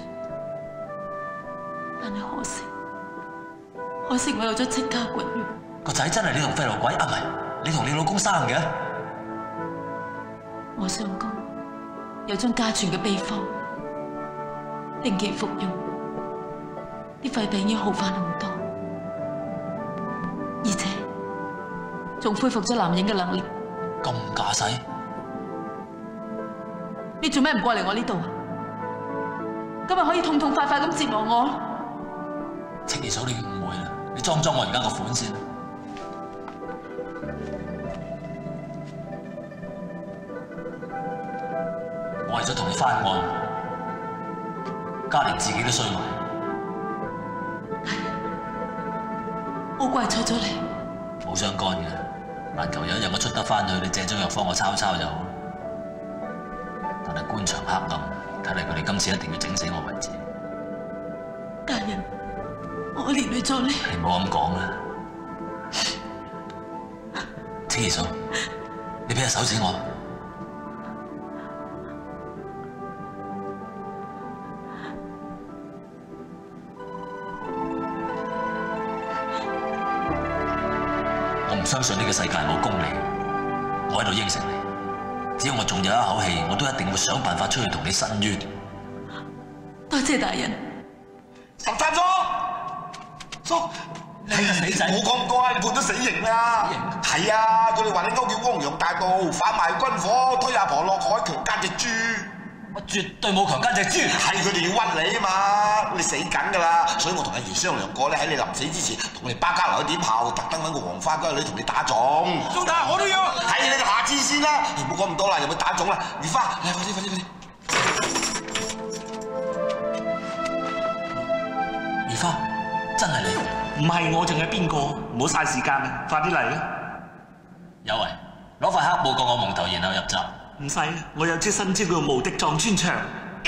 但係可惜我有咗戚家骨肉。 個仔真係你同廢老鬼啊？唔係，你同你老公生嘅？ 我相公有張家傳嘅秘方，定期服用，啲肺病已經好翻好多，而且仲恢復咗男人嘅能力。 咁架勢？ 你做咩唔過嚟我呢度啊？今日可以痛痛快快咁折磨我。 戚二嫂，你誤會啦，你裝我而家個款先。我為咗同你翻案，家連自己都衰埋。 我怪錯咗你。 冇相干嘅，但求有一日我出得翻去，你借張藥方我抄就好。但係官場黑暗，睇嚟佢哋今次一定要整死我為止。 大人，我連累咗你。 你唔好咁講啦，戚二嫂，你俾隻手指我。我唔相信呢個世界冇公理，我喺度應承你，只要我仲有一口氣，我都一定會想辦法出去同你申冤。 多謝大人。 13叔，叔， 你個死仔， 冇講咁乖，判咗死刑啦。係啊，佢哋話你勾結汪洋大盜，販賣軍火，推阿婆落海，強姦隻豬。 我絕對冇強姦隻豬， 係佢哋要屈你啊嘛，你死緊㗎啦！所以我同阿爺商量過咧，喺你臨死之前，同你巴家留一點炮，特登揾個黃花閨女同你打種。 蘇大，我都要。 係你下次先啦，唔好講咁多啦，又去打種啦。如花，嚟快啲！ 如花，真係你？ 唔係我，仲係邊個？唔好嘥時間啦，快啲嚟啦！ 有為，攞塊黑布過我蒙頭，然後入閘。 唔使，我有支新招叫無敵撞穿牆。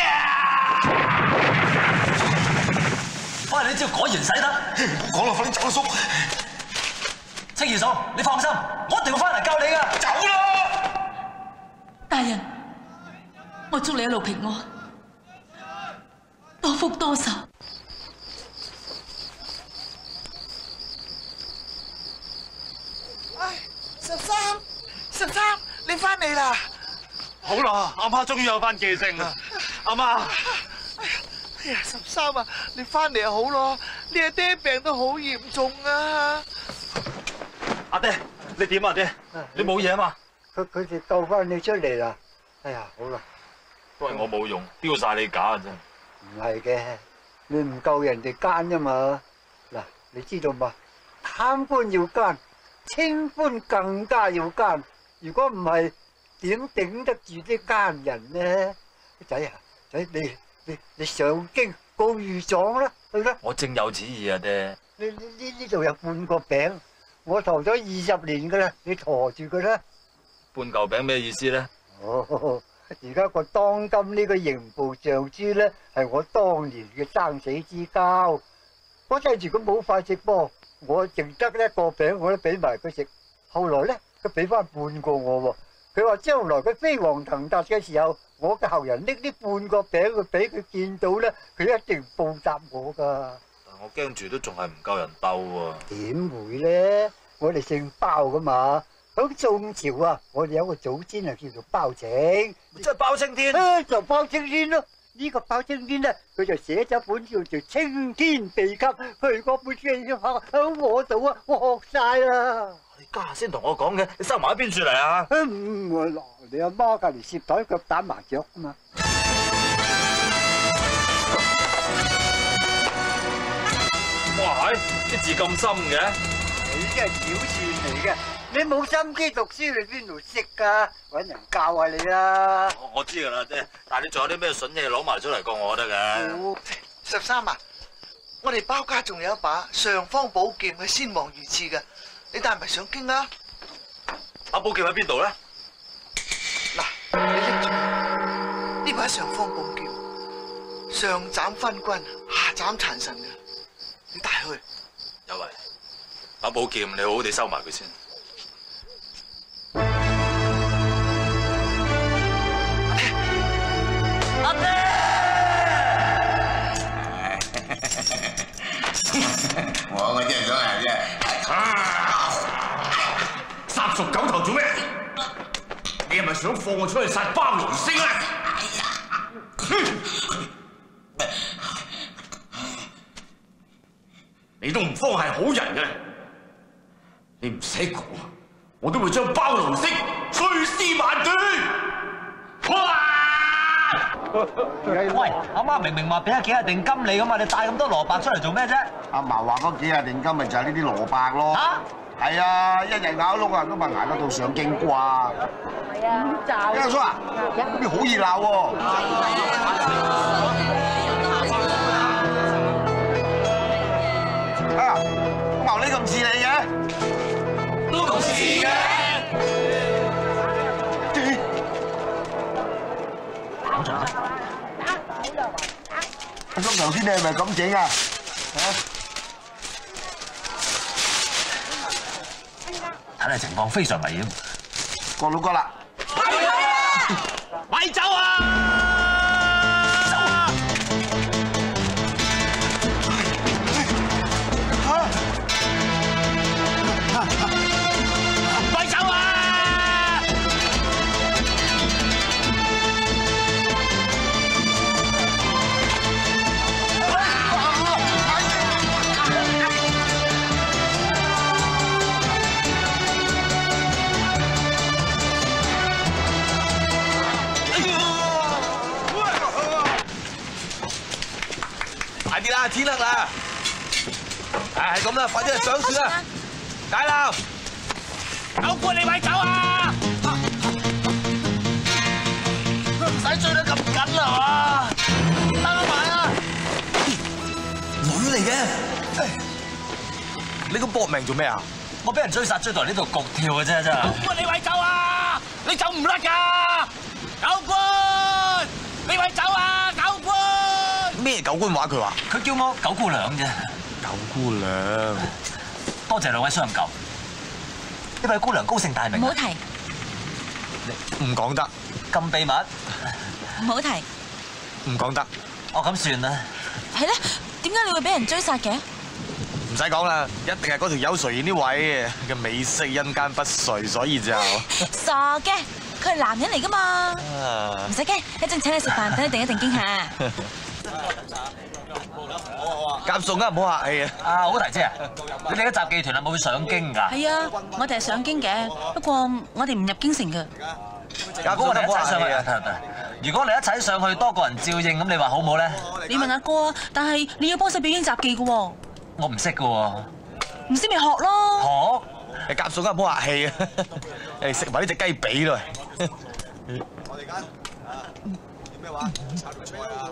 喂，你招果然使得。 唔好講啦，快啲走啦，叔。 戚二嫂，你放心，我一定會翻嚟救你噶。 走啦！ 大人，我祝你一路平安，多福多壽。 13，你翻嚟啦！ 好啦，阿媽終於有翻記性啦！阿媽， 哎呀，13啊，你翻嚟就好咯，你阿爹病得好嚴重啊！ 阿爹，你點啊？爹，你冇嘢啊嘛？ 佢哋救翻你出嚟啦！哎呀，好啦， 都係我冇用，丟晒你假嘅啫。 唔係嘅，你唔夠人哋奸啫嘛！嗱，你知道嘛？貪官要奸，清官更加要奸。如果唔係，點頂得住啲奸人呢？仔啊，仔你上京告御狀啦，去啦！ 我正有旨意啊，爹。 呢度有半個餅，我馱咗20年噶啦，你馱住佢啦。 半嚿餅咩意思咧？ 哦，而家個當今呢個刑部尚書咧，係我當年嘅生死之交。我睇住佢冇飯食噃，我淨得一個餅，我都俾埋佢食。後來咧，佢俾翻半個我喎。佢話將來佢飛黃騰達嘅時候，我嘅後人拎呢半個餅去俾佢見到咧，佢一定報答我噶。 但我驚住都仲係唔夠人鬥喎。 點會咧？我哋姓包噶嘛。喺宋朝啊，我哋有個祖先啊，叫做包拯， 即係包青天。 就包青天咯。呢個包青天咧，佢就寫咗本叫做《青天秘笈》，佢嗰本書喺我度啊，我學晒啦。 你家下先同我講嘅，你收埋喺邊處嚟啊？ 唔係嗱，你阿媽隔籬攝台腳打麻雀啊嘛。 哇！啲字咁深嘅， 你真係小串嚟嘅。你冇心機讀書，你邊度識噶？搵人教下你啦。 我知噶啦，姐。但係你仲有啲咩筍嘢攞埋出嚟過我得嘅 ？13啊，我哋包家仲有一把尚方寶劍係先王御賜嘅，你帶埋上京啊？ 把寶劍喺邊度咧？ 嗱，你拎住呢把尚方寶劍，上斬昏君，下斬殘臣嘅，你帶去。 有為，把寶劍你好好地收埋佢先。 我真係想殺熟狗頭做咩？你係咪想放我出去殺包龍星啊？你都唔慌係好人嘅，你唔使講，我都會將包龍星碎屍萬段。 喂，阿媽明明話俾咗幾廿定金你噶嘛，你帶咁多蘿蔔出嚟做咩啫？ 阿嫲話嗰幾廿定金咪就係呢啲蘿蔔咯。嚇？係啊，一日咬碌啊，都咪捱得到上京啩。係啊，咁就。叔啊，呢邊好熱鬧喎。啊，牛你咁似你嘅？都咁似嘅。阿叔頭先你係咪咁整啊？ 睇嚟情況非常危險。 過到骨啦！ 咪走啊！走啊！咪走啊！ 快啲啦，天黑啦！係咁啦，快啲去上船啦！解啦！ 狗官，你咪走啊！唔使追得咁緊啦，得啦埋啊！ 女嚟嘅，你咁搏命做咩啊？ 我俾人追殺追到嚟呢度焗跳嘅啫，真係。狗官，你咪走啊！你走唔甩㗎！狗官，你咪走啊！狗官。 咩狗官話？佢話佢叫我九姑娘啫。 九姑娘， 多謝兩位相救。呢位姑娘高姓大名？ 唔好提， 唔講得。 咁秘密？ 唔好提。 唔講得。 哦，咁算啦。 係咧，點解你會俾人追殺嘅？ 唔使講啦，一定係嗰條友垂涎呢位嘅美色陰間不遂，所以就傻嘅，佢係男人嚟噶嘛。唔使驚，一陣請你食飯，等你定一定驚嚇。 夾餸啊，唔好客氣啊！ 啊，好提姐啊，你哋嘅雜技團係咪會上京㗎？ 係啊，我哋係上京嘅，不過我哋唔入京城㗎。 如果我哋一齊上去，如果你一齊上去多個人照應，咁你話好唔好咧？ 你問阿哥啊，但係你要幫手表演雜技㗎喎。 我唔識㗎喎。 唔識咪學咯。 學？夾餸啊，唔好客氣啊！誒，食埋呢隻雞髀咯。我哋間叫咩話？炒條菜啊！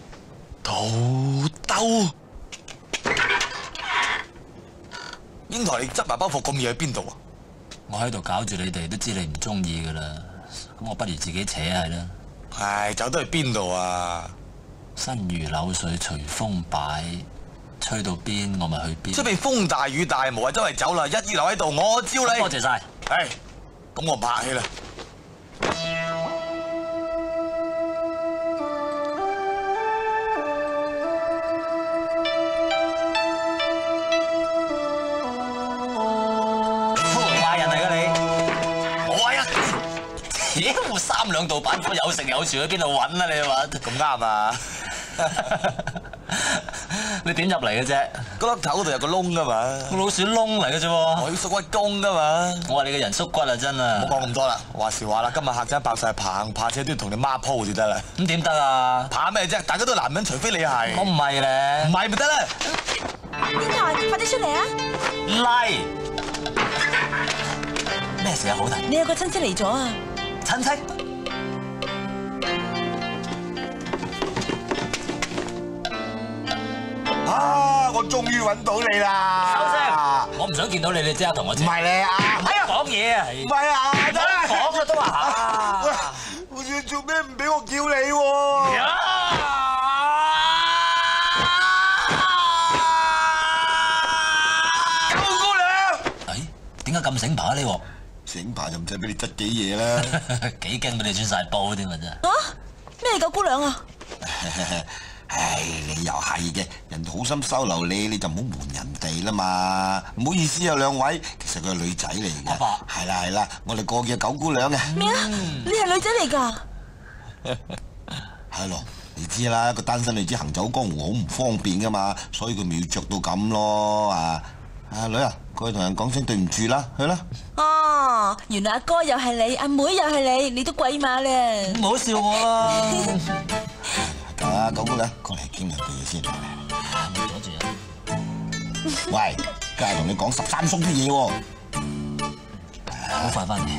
英台， 話你執埋包袱咁夜去邊度啊？ 我喺度搞住你哋，都知你唔中意噶啦。咁我不如自己扯係啦。 唉，走得去邊度啊？ 身如流水隨風擺，吹到邊我咪去邊。 出邊風大雨大，無謂周圍走啦，一於留喺度，我招你。 多謝晒。 唉，咁我唔客氣啦。 3兩道板斧有食有住，去邊度揾啊？你話咁啱啊！ 你點入嚟嘅啫？ 嗰粒頭嗰度有個窿噶嘛？ 個老鼠窿嚟嘅啫喎！ 我要縮骨功噶嘛？ 我話你個人縮骨啊，真啊！ 唔好講咁多啦，話時話啦，今日客仔爆晒棚，怕車都要同你孖鋪至得啦。 咁點得啊？ 怕咩啫？大家都男人，除非你係。 我唔係咧。唔係咪得啦？ 邊台快啲出嚟啊！ 嚟咩事啊？好大！ 你有個親戚嚟咗啊！ 親戚？ 啊！我終於揾到你啦！ 收聲！我唔想見到你，你即刻同我。唔係你啊！ 唔係啊！講嘢啊！ 唔係啊！ 講啊都話嚇！ 我要做咩唔俾我叫你喎？九姑娘！ 誒，點解咁醒爬呢鑊？ 醒爬就唔使俾你執幾嘢啦！ 幾驚俾你穿晒煲添啊真係！ 啊？咩九姑娘啊？ 唉，你又係嘅，人哋好心收留你，你就唔好瞞人哋啦嘛。唔好意思啊，兩位，其實佢係女仔嚟嘅。係啦係啦，我哋個叫九姑娘嘅。 咩啊？你係女仔嚟㗎？ 係咯，你知啦，個單身女子行走江湖好唔方便㗎嘛，所以佢咪要着到咁咯啊！阿女啊，過去同人講聲對唔住啦，去啦。 哦，原來阿哥又係你，阿妹又係你，你都鬼馬咧！ 唔好笑我啦！ 啊，九姑娘，過嚟傾兩句嘢先。 阻住啊！ 喂，今日同你講13叔啲嘢喎。 好快翻嚟。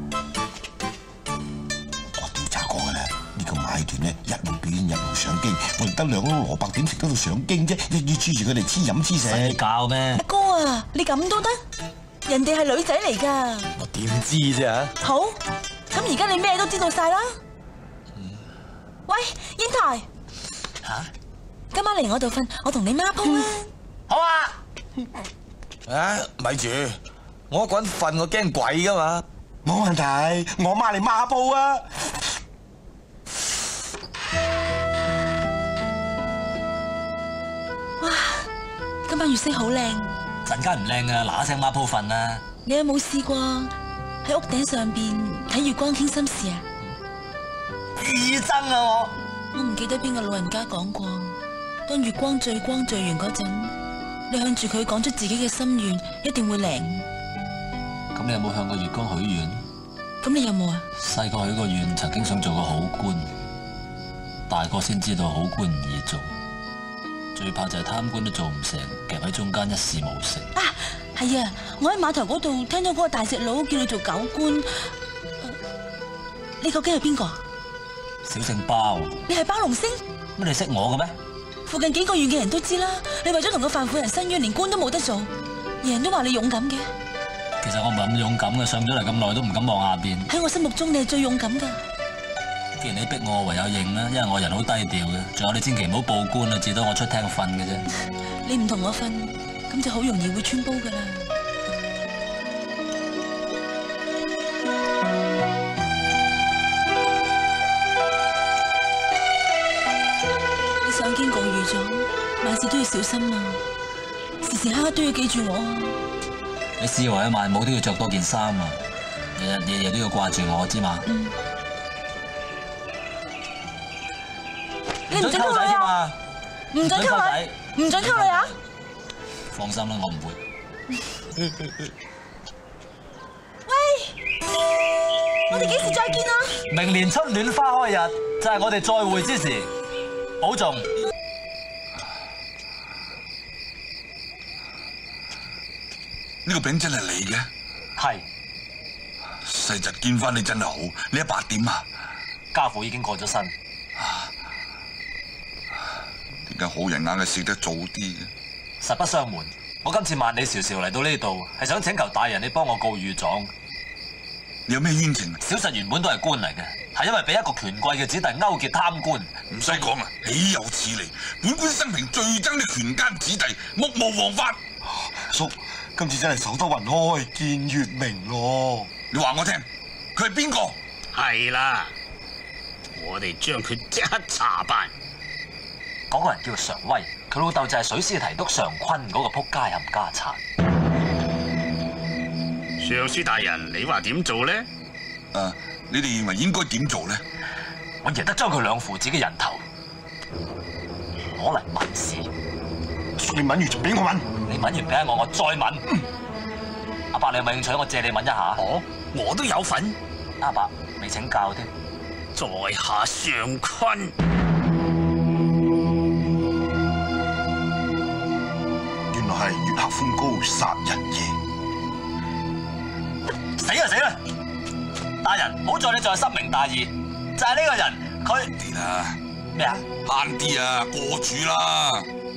我調查過㗎啦，呢個買團咧一路表演一路上京，我哋得兩粒蘿蔔點食得到上京啫？一於黐住佢哋黐飲黐食。 教咩？ 阿哥啊，你咁都得？人哋係女仔嚟㗎。 我點知啫嚇？ 好，咁而家你咩都知道晒啦。喂，英台。 嚇！ 今晚嚟我度瞓，我同你孖鋪啊！ 好啊！ 啊，咪住，我一個人瞓，我驚鬼噶嘛！ 冇問題，我孖你孖鋪啊！ 哇！今晚月色好靚。 陣間唔靚啊，嗱一聲孖鋪瞓啦！ 你有冇試過喺屋頂上邊睇月光傾心事啊？ 至憎啊我唔記得邊個老人家講過，當月光最光最圓嗰陣，你向住佢講出自己嘅心願，一定會靈。 咁你有冇向個月光許願？ 咁你有冇啊？ 細個許個願，曾經想做個好官，大個先知道好官唔易做，最怕就係貪官都做唔成，夾喺中間一事無成。 啊，係啊！我喺碼頭嗰度聽到嗰個大隻佬叫你做狗官，你究竟係邊個？ 小姓包。 你係包龍星？ 乜你識我嘅咩？ 附近幾個縣嘅人都知啦，你為咗同個犯婦人申冤，連官都冇得做，人人都話你勇敢嘅。 其實我唔係咁勇敢嘅，上咗嚟咁耐都唔敢望下邊。 喺我心目中，你係最勇敢噶。 既然你逼我，唯有認啦，因為我人好低調嘅。仲有你千祈唔好報官啊，至多我出廳瞓嘅啫。 你唔同我瞓，咁就好容易會穿煲噶啦。你上京告御狀，萬事都要小心啊！時時刻刻都要記住我啊！ 你視為萬舞都要着多件衫啊！日日夜夜都要掛住我，知嘛？ 你唔准溝女啊！唔准溝女，唔准溝女啊！ 放心啦，我唔會。 喂，我哋幾時再見啊？ 明年春暖花開日就係我哋再會之時，保重。 呢個餅真係你嘅？ 係。 細侄見翻你真係好，你阿爸點啊？ 家父已經過咗身。 點解好人硬係死得早啲嘅？ 實不相瞞， 我今次萬里迢迢嚟到呢度，係想請求大人你幫我告御狀。 你有咩冤情啊？ 小侄原本都係官嚟嘅，係因為俾一個權貴嘅子弟勾結貪官。 唔使講啦，豈有此理！本官生平最憎啲權奸子弟，目無王法。 叔，今次真係守得雲開見月明咯。 你話我聽，佢係邊個？ 係啦，我哋將佢即刻查辦。 嗰個人叫常威，佢老豆就係水師提督常坤嗰個撲街冚家鏟。 上書大人，你話點做咧？ 你哋認為應該點做咧？ 我贏得將佢兩父子嘅人頭攞嚟問事。 你問完就俾我問， 你問完俾我再問。阿伯，你有冇興趣？我借你問一下。 我都有份。 阿伯未請教添。 在下常坤。 原來係月黑風高殺人夜。 死啦！大人，唔好再你再深明大義，就係呢個人，佢啲啦咩啊？ 慳啲啊，過主啦！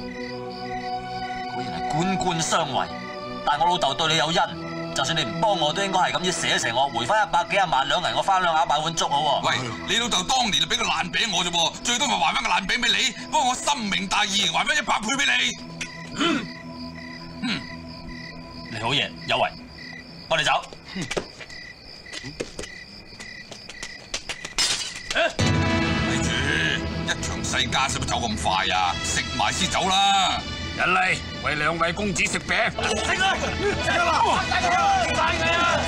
果然係官官相衛，但我老豆對你有恩，就算你唔幫我，都應該係咁要寫成我，回翻100幾廿萬兩銀，我翻兩下買碗粥好喎。 喂，你老豆當年就俾個爛餅我啫噃，最多咪還翻個爛餅俾你，不過我深明大義，還翻100倍俾你。 你好嘢，有為，我哋走。 咪住，一場世家使乜走咁快啊？食埋先走啦！ 人嚟，為兩位公子食餅。 食啦！食啦！ 晒佢啊！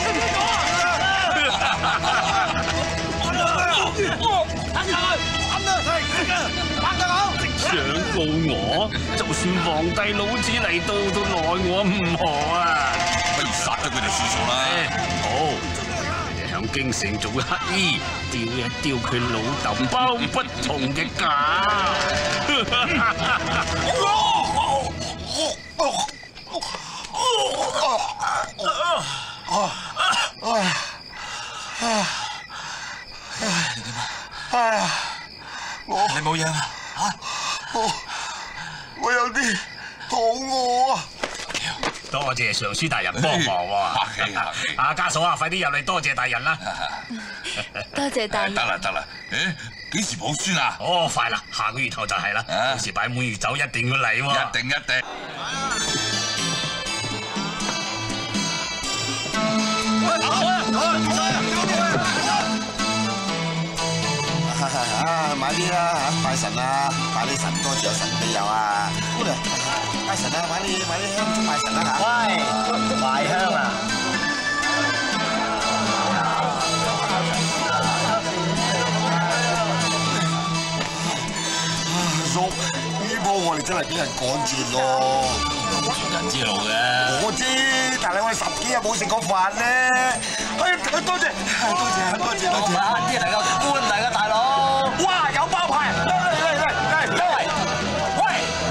想告我，就算皇帝老子嚟到都奈我唔何啊！ 不如殺咗佢哋算數啦。 好，你哋響京城做乞衣，吊一吊佢老豆包不同嘅架。 你冇嘢啊？ 我有啲肚餓啊！ 多謝上書大人幫忙喎。阿家嫂啊，快啲入嚟多謝大人啦！ 多謝大人。 得啦，幾時抱孫啊？ 快啦，下個月頭就係啦。到時擺滿月酒一定要嚟喎。 一定。 買啲啦嚇，拜神啊，拜啲神多自有神庇佑啊！好啦，拜神啊，買啲香燭拜神啦嚇。 喂，賣香啊！ 叔，呢鋪我哋真係俾人趕絕咯。 人之路嘅。 我知，但係我哋10幾日冇食過飯咧。多謝。 慢啲嚟個官嚟噶大佬。 哇，有包牌！嚟！喂！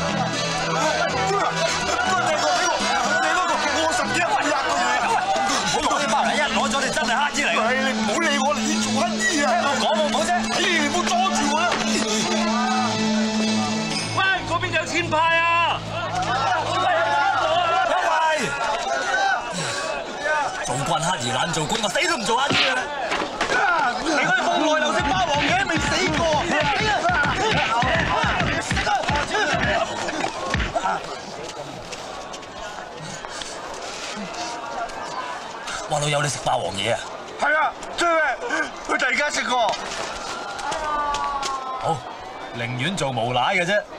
我10幾日冇吔過嘢。 唔好攞啲包嚟，一攞咗你真係乞衣嚟。 你唔好理我，你做乞衣啊！ 講冇啫。 你唔好阻住我啦！ 喂，嗰邊有錢派啊！ 做慣乞兒懶做官，我死都唔做乞兒啊！ 你可以咁耐又識霸王嘅，未死過。 哇，老友你食霸王嘢啊？ 係啊，真係，佢突然間食過。 好，寧願做無賴嘅啫。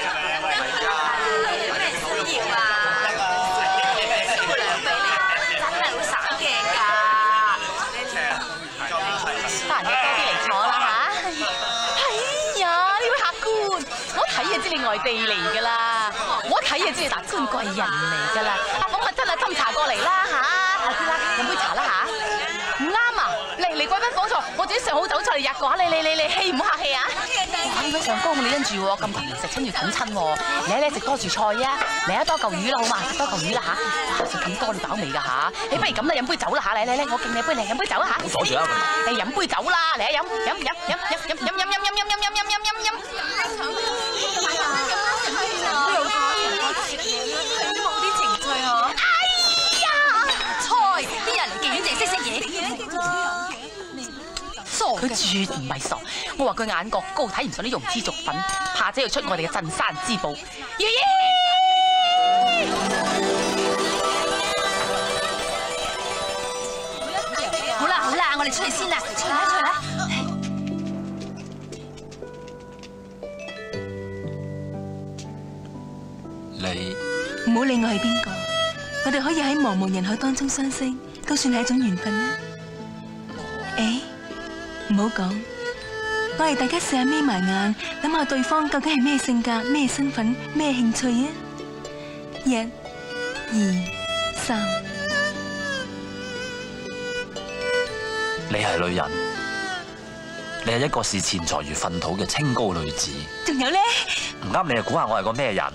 外地嚟㗎啦，我一睇就知你達官貴人嚟㗎啦。咁啊真係斟茶過嚟啦嚇，阿知啦，飲杯茶啦嚇。唔啱啊，嚟貴賓房坐，我自己上好酒菜嚟入過嚇，你氣唔好客氣啊。哇，呢位上高你因住喎，咁平食親要啃親喎。你食多住菜啊，嚟啊多嚿魚啦好嘛，食多嚿魚啦嚇。哇，食咁多你飽味㗎嚇。你不如咁啦，飲杯酒啦嚇，嚟，我敬你杯嚟，飲杯酒啦嚇。 好阻住啊！ 你飲杯酒啦，嚟啊飲。 傻，佢絕唔係傻。我話佢眼角高，睇唔上啲庸脂俗粉，怕姐要出我哋嘅鎮山之寶。爺爺， 好啦好啦，我哋出去先啦，出嚟啦出嚟啦。 你唔好理我係邊個，我哋可以喺茫茫人海當中相識，都算係一種緣分啦。誒，唔好講，我哋大家試下眯埋眼，諗下對方究竟係咩性格、咩身份、咩興趣啊！1、2、3， 你係女人，你係一個視錢財如糞土嘅清高女子。 仲有咧？ 唔啱你就估下我係個咩人？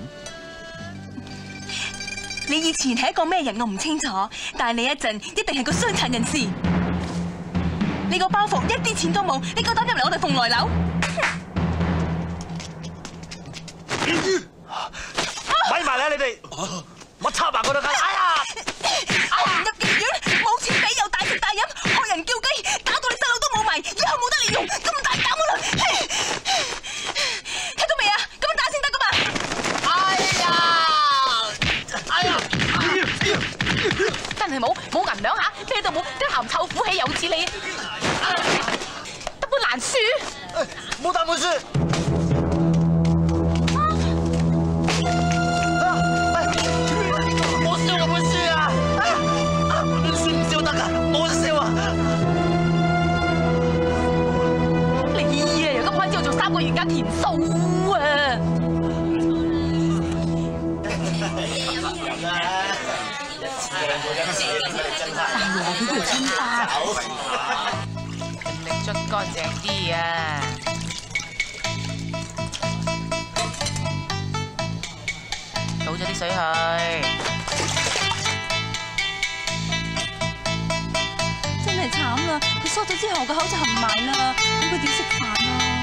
你以前係一個咩人我唔清楚，但係你一陣一定係個傷殘人士。你個包袱一啲錢都冇，你夠膽入嚟我哋鳳來樓？ 咪埋啦你哋！我插埋嗰度㗎！哎呀！ 入妓院冇錢俾又大食大飲，學人叫雞，打到你細路都冇埋，以後冇得你用，咁大膽㗎啦！聽到未啊？咁樣打先得㗎嘛！ 真係冇銀兩嚇，咩都冇，啲鹹臭苦氣有似你，得本難書， 冇帶本書。我燒我本書啊！本書唔燒得㗎，我燒啊！ 你啊，由今晚之後做3個月間田數啊！ 大羅佢條春花， 你捽乾淨啲啊！倒咗啲水去。 真係慘啦！佢梳咗之後個口就含埋啦，咁佢點食飯啊？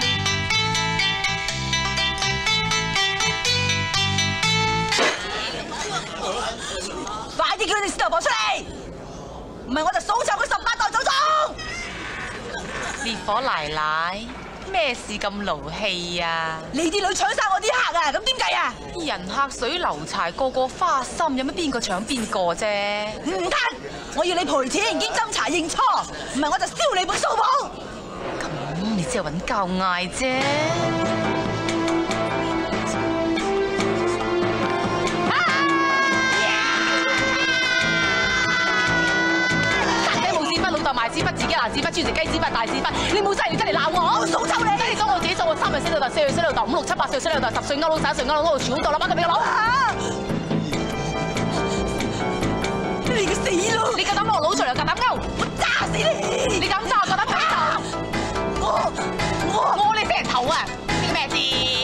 快啲叫你師頭婆出嚟！唔係我就數臭佢18代祖宗！ 烈火奶奶，咩事咁勞氣啊？ 你啲女搶晒我啲客啊，咁點計啊？ 人客水流柴，個個花心，有乜邊個搶邊個啫？ 唔得，我要你賠錢兼斟茶認錯，唔係我就燒你本數簿。 咁你只係揾交嗌啫。賣紙筆，自己爛紙筆，專食雞紙筆、大紙筆，你冇真係真嚟鬧我，我數臭你！你講我自己數，我3歲死老豆，4歲死老豆，5、6、7、8歲死老豆，10歲勾佬，11歲勾佬，勾到全部到啦，班佢俾我攞。你個死佬！你夠膽攞我佬出嚟，夠膽勾？我揸死你！你敢揸我夠膽劈頭？我你死人頭啊！你咩事？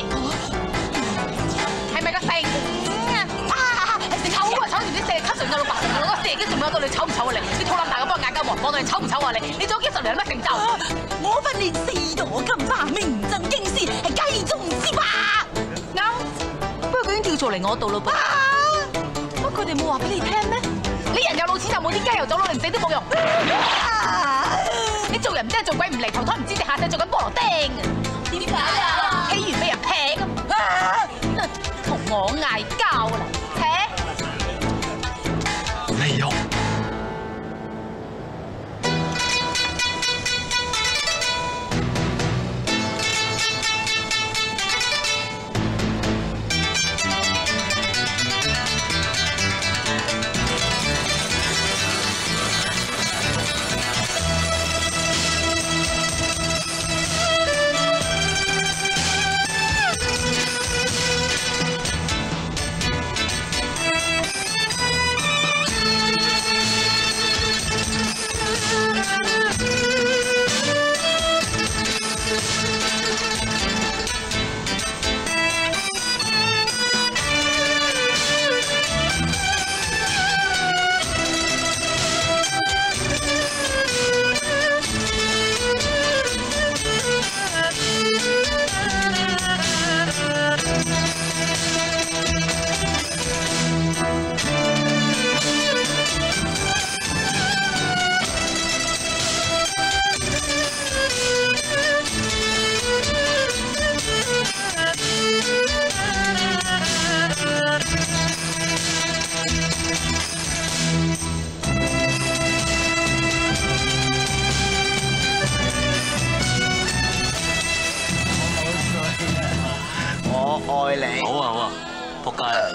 係咪個姓啊？你醜啊！醜完啲7歲勾佬，8歲勾佬，4幾仲冇到你醜唔醜啊你？你肚腩大個幫眼交王，講到你醜唔醜啊你？你做幾10年有乜成就？ 我訓練4朵金花，名震京師，係雞中之霸。 啱，不過佢已經叫做嚟我度咯噃。乜佢哋冇話俾你聽咩？你人有老錢又冇啲雞油走佬，你唔死都冇用。你做人唔知做鬼唔嚟，頭胎唔知地下世做緊菠蘿釘。點解啊？戲完俾人劈啊！同我嗌交啦，扯！ 你有。 該。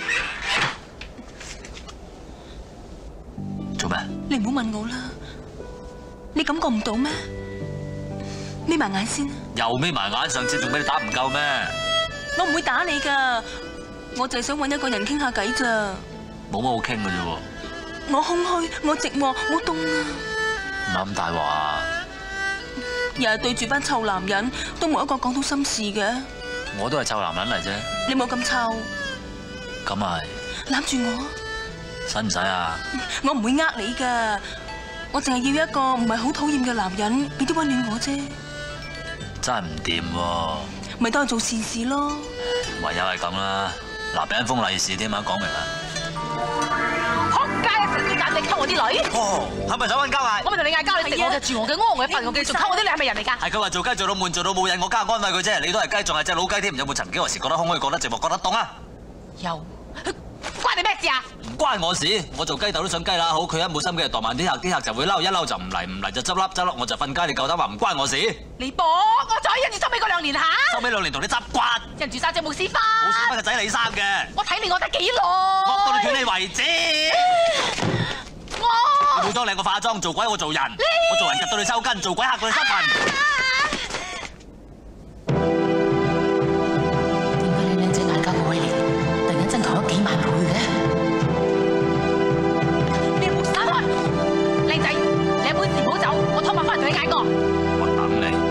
做咩？ 你唔好問我啦，你感覺唔到咩？眯埋眼先。 又眯埋眼，上次仲俾你打唔夠咩？ 我唔會打你噶，我就係想搵一個人傾下偈咋。 冇乜好傾嘅啫喎。 我空虛，我寂寞，我凍啊！ 唔係咁大話啊！ 日日對住班臭男人，都冇一個講到心事嘅。 我都係臭男人嚟啫。 你冇咁臭。 咁咪攬住我。 使唔使啊？ 我唔會呃你噶，我淨係要一個唔係好討厭嘅男人，俾啲溫暖我啫。 真係唔掂喎。 咪當係做善事咯。 唯有係咁啦。嗱，俾一封利是添啊，講明啦。 仆街啊！成天揀你溝我啲女。 哦，係咪想揾交嗌？ 我咪同你嗌交，你食我嘅住我嘅屙我嘅瞓我嘅，仲溝我啲女係咪人嚟㗎？ 係佢話做雞做到悶做到冇癮，我加安慰佢啫。你都係雞，仲係隻老雞添。有冇曾幾何時覺得空虛、覺得寂寞、覺得凍啊？ 有。關你咩事啊？ 唔關我事，我做雞竇都想雞乸好，佢一冇心機就墮慢啲客，啲客就會嬲，一嬲就唔嚟，唔嚟就執笠，執笠我就瞓街。你夠膽話唔關我事？ 你搏我再忍住收尾嗰2年嚇！ 收尾2年同你執骨， 忍住生隻冇屎花。 冇屎花嘅仔你生嘅。 我睇你我得幾耐？ 惡到你斷你為止。我冇裝靚個化妝，做鬼我做人，我做人夾到你抽筋，做鬼嚇到你失魂。 點解你靚仔嗌交嘅威力突然間增強咗幾萬倍嘅？你唔好散開！靚仔，你有本事唔好走，我拖埋翻嚟同你嗌過。 我等你。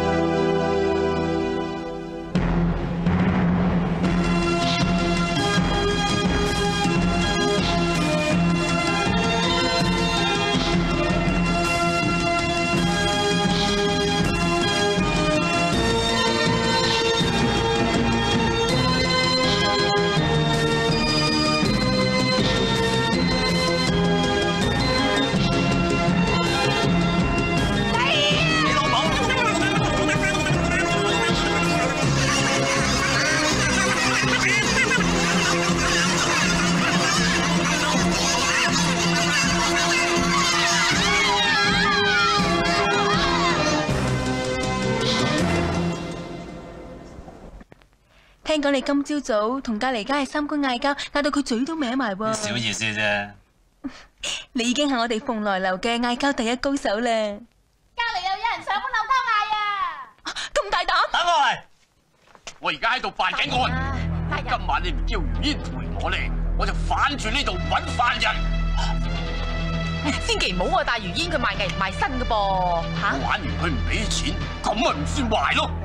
聽講你今朝早同隔離街嘅三姑嗌交，嗌到佢嘴都歪埋喎。 小意思啫。 你已經係我哋鳳來樓嘅嗌交第一高手啦。 隔離又有人上門鬧交嗌啊！ 咁大膽！ 等我嚟！我而家喺度辦緊案。今晚你唔叫如煙陪我嚟，我就反住呢度揾犯人。 千祈唔好啊！大如煙佢賣藝唔賣身㗎噃嚇。 玩完佢唔俾錢，咁咪唔算壞咯。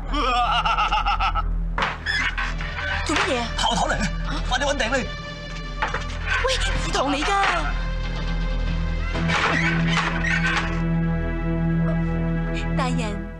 做乜嘢啊？ 炮頭嚟，快啲揾定你！ 喂，祠堂嚟㗎！大人，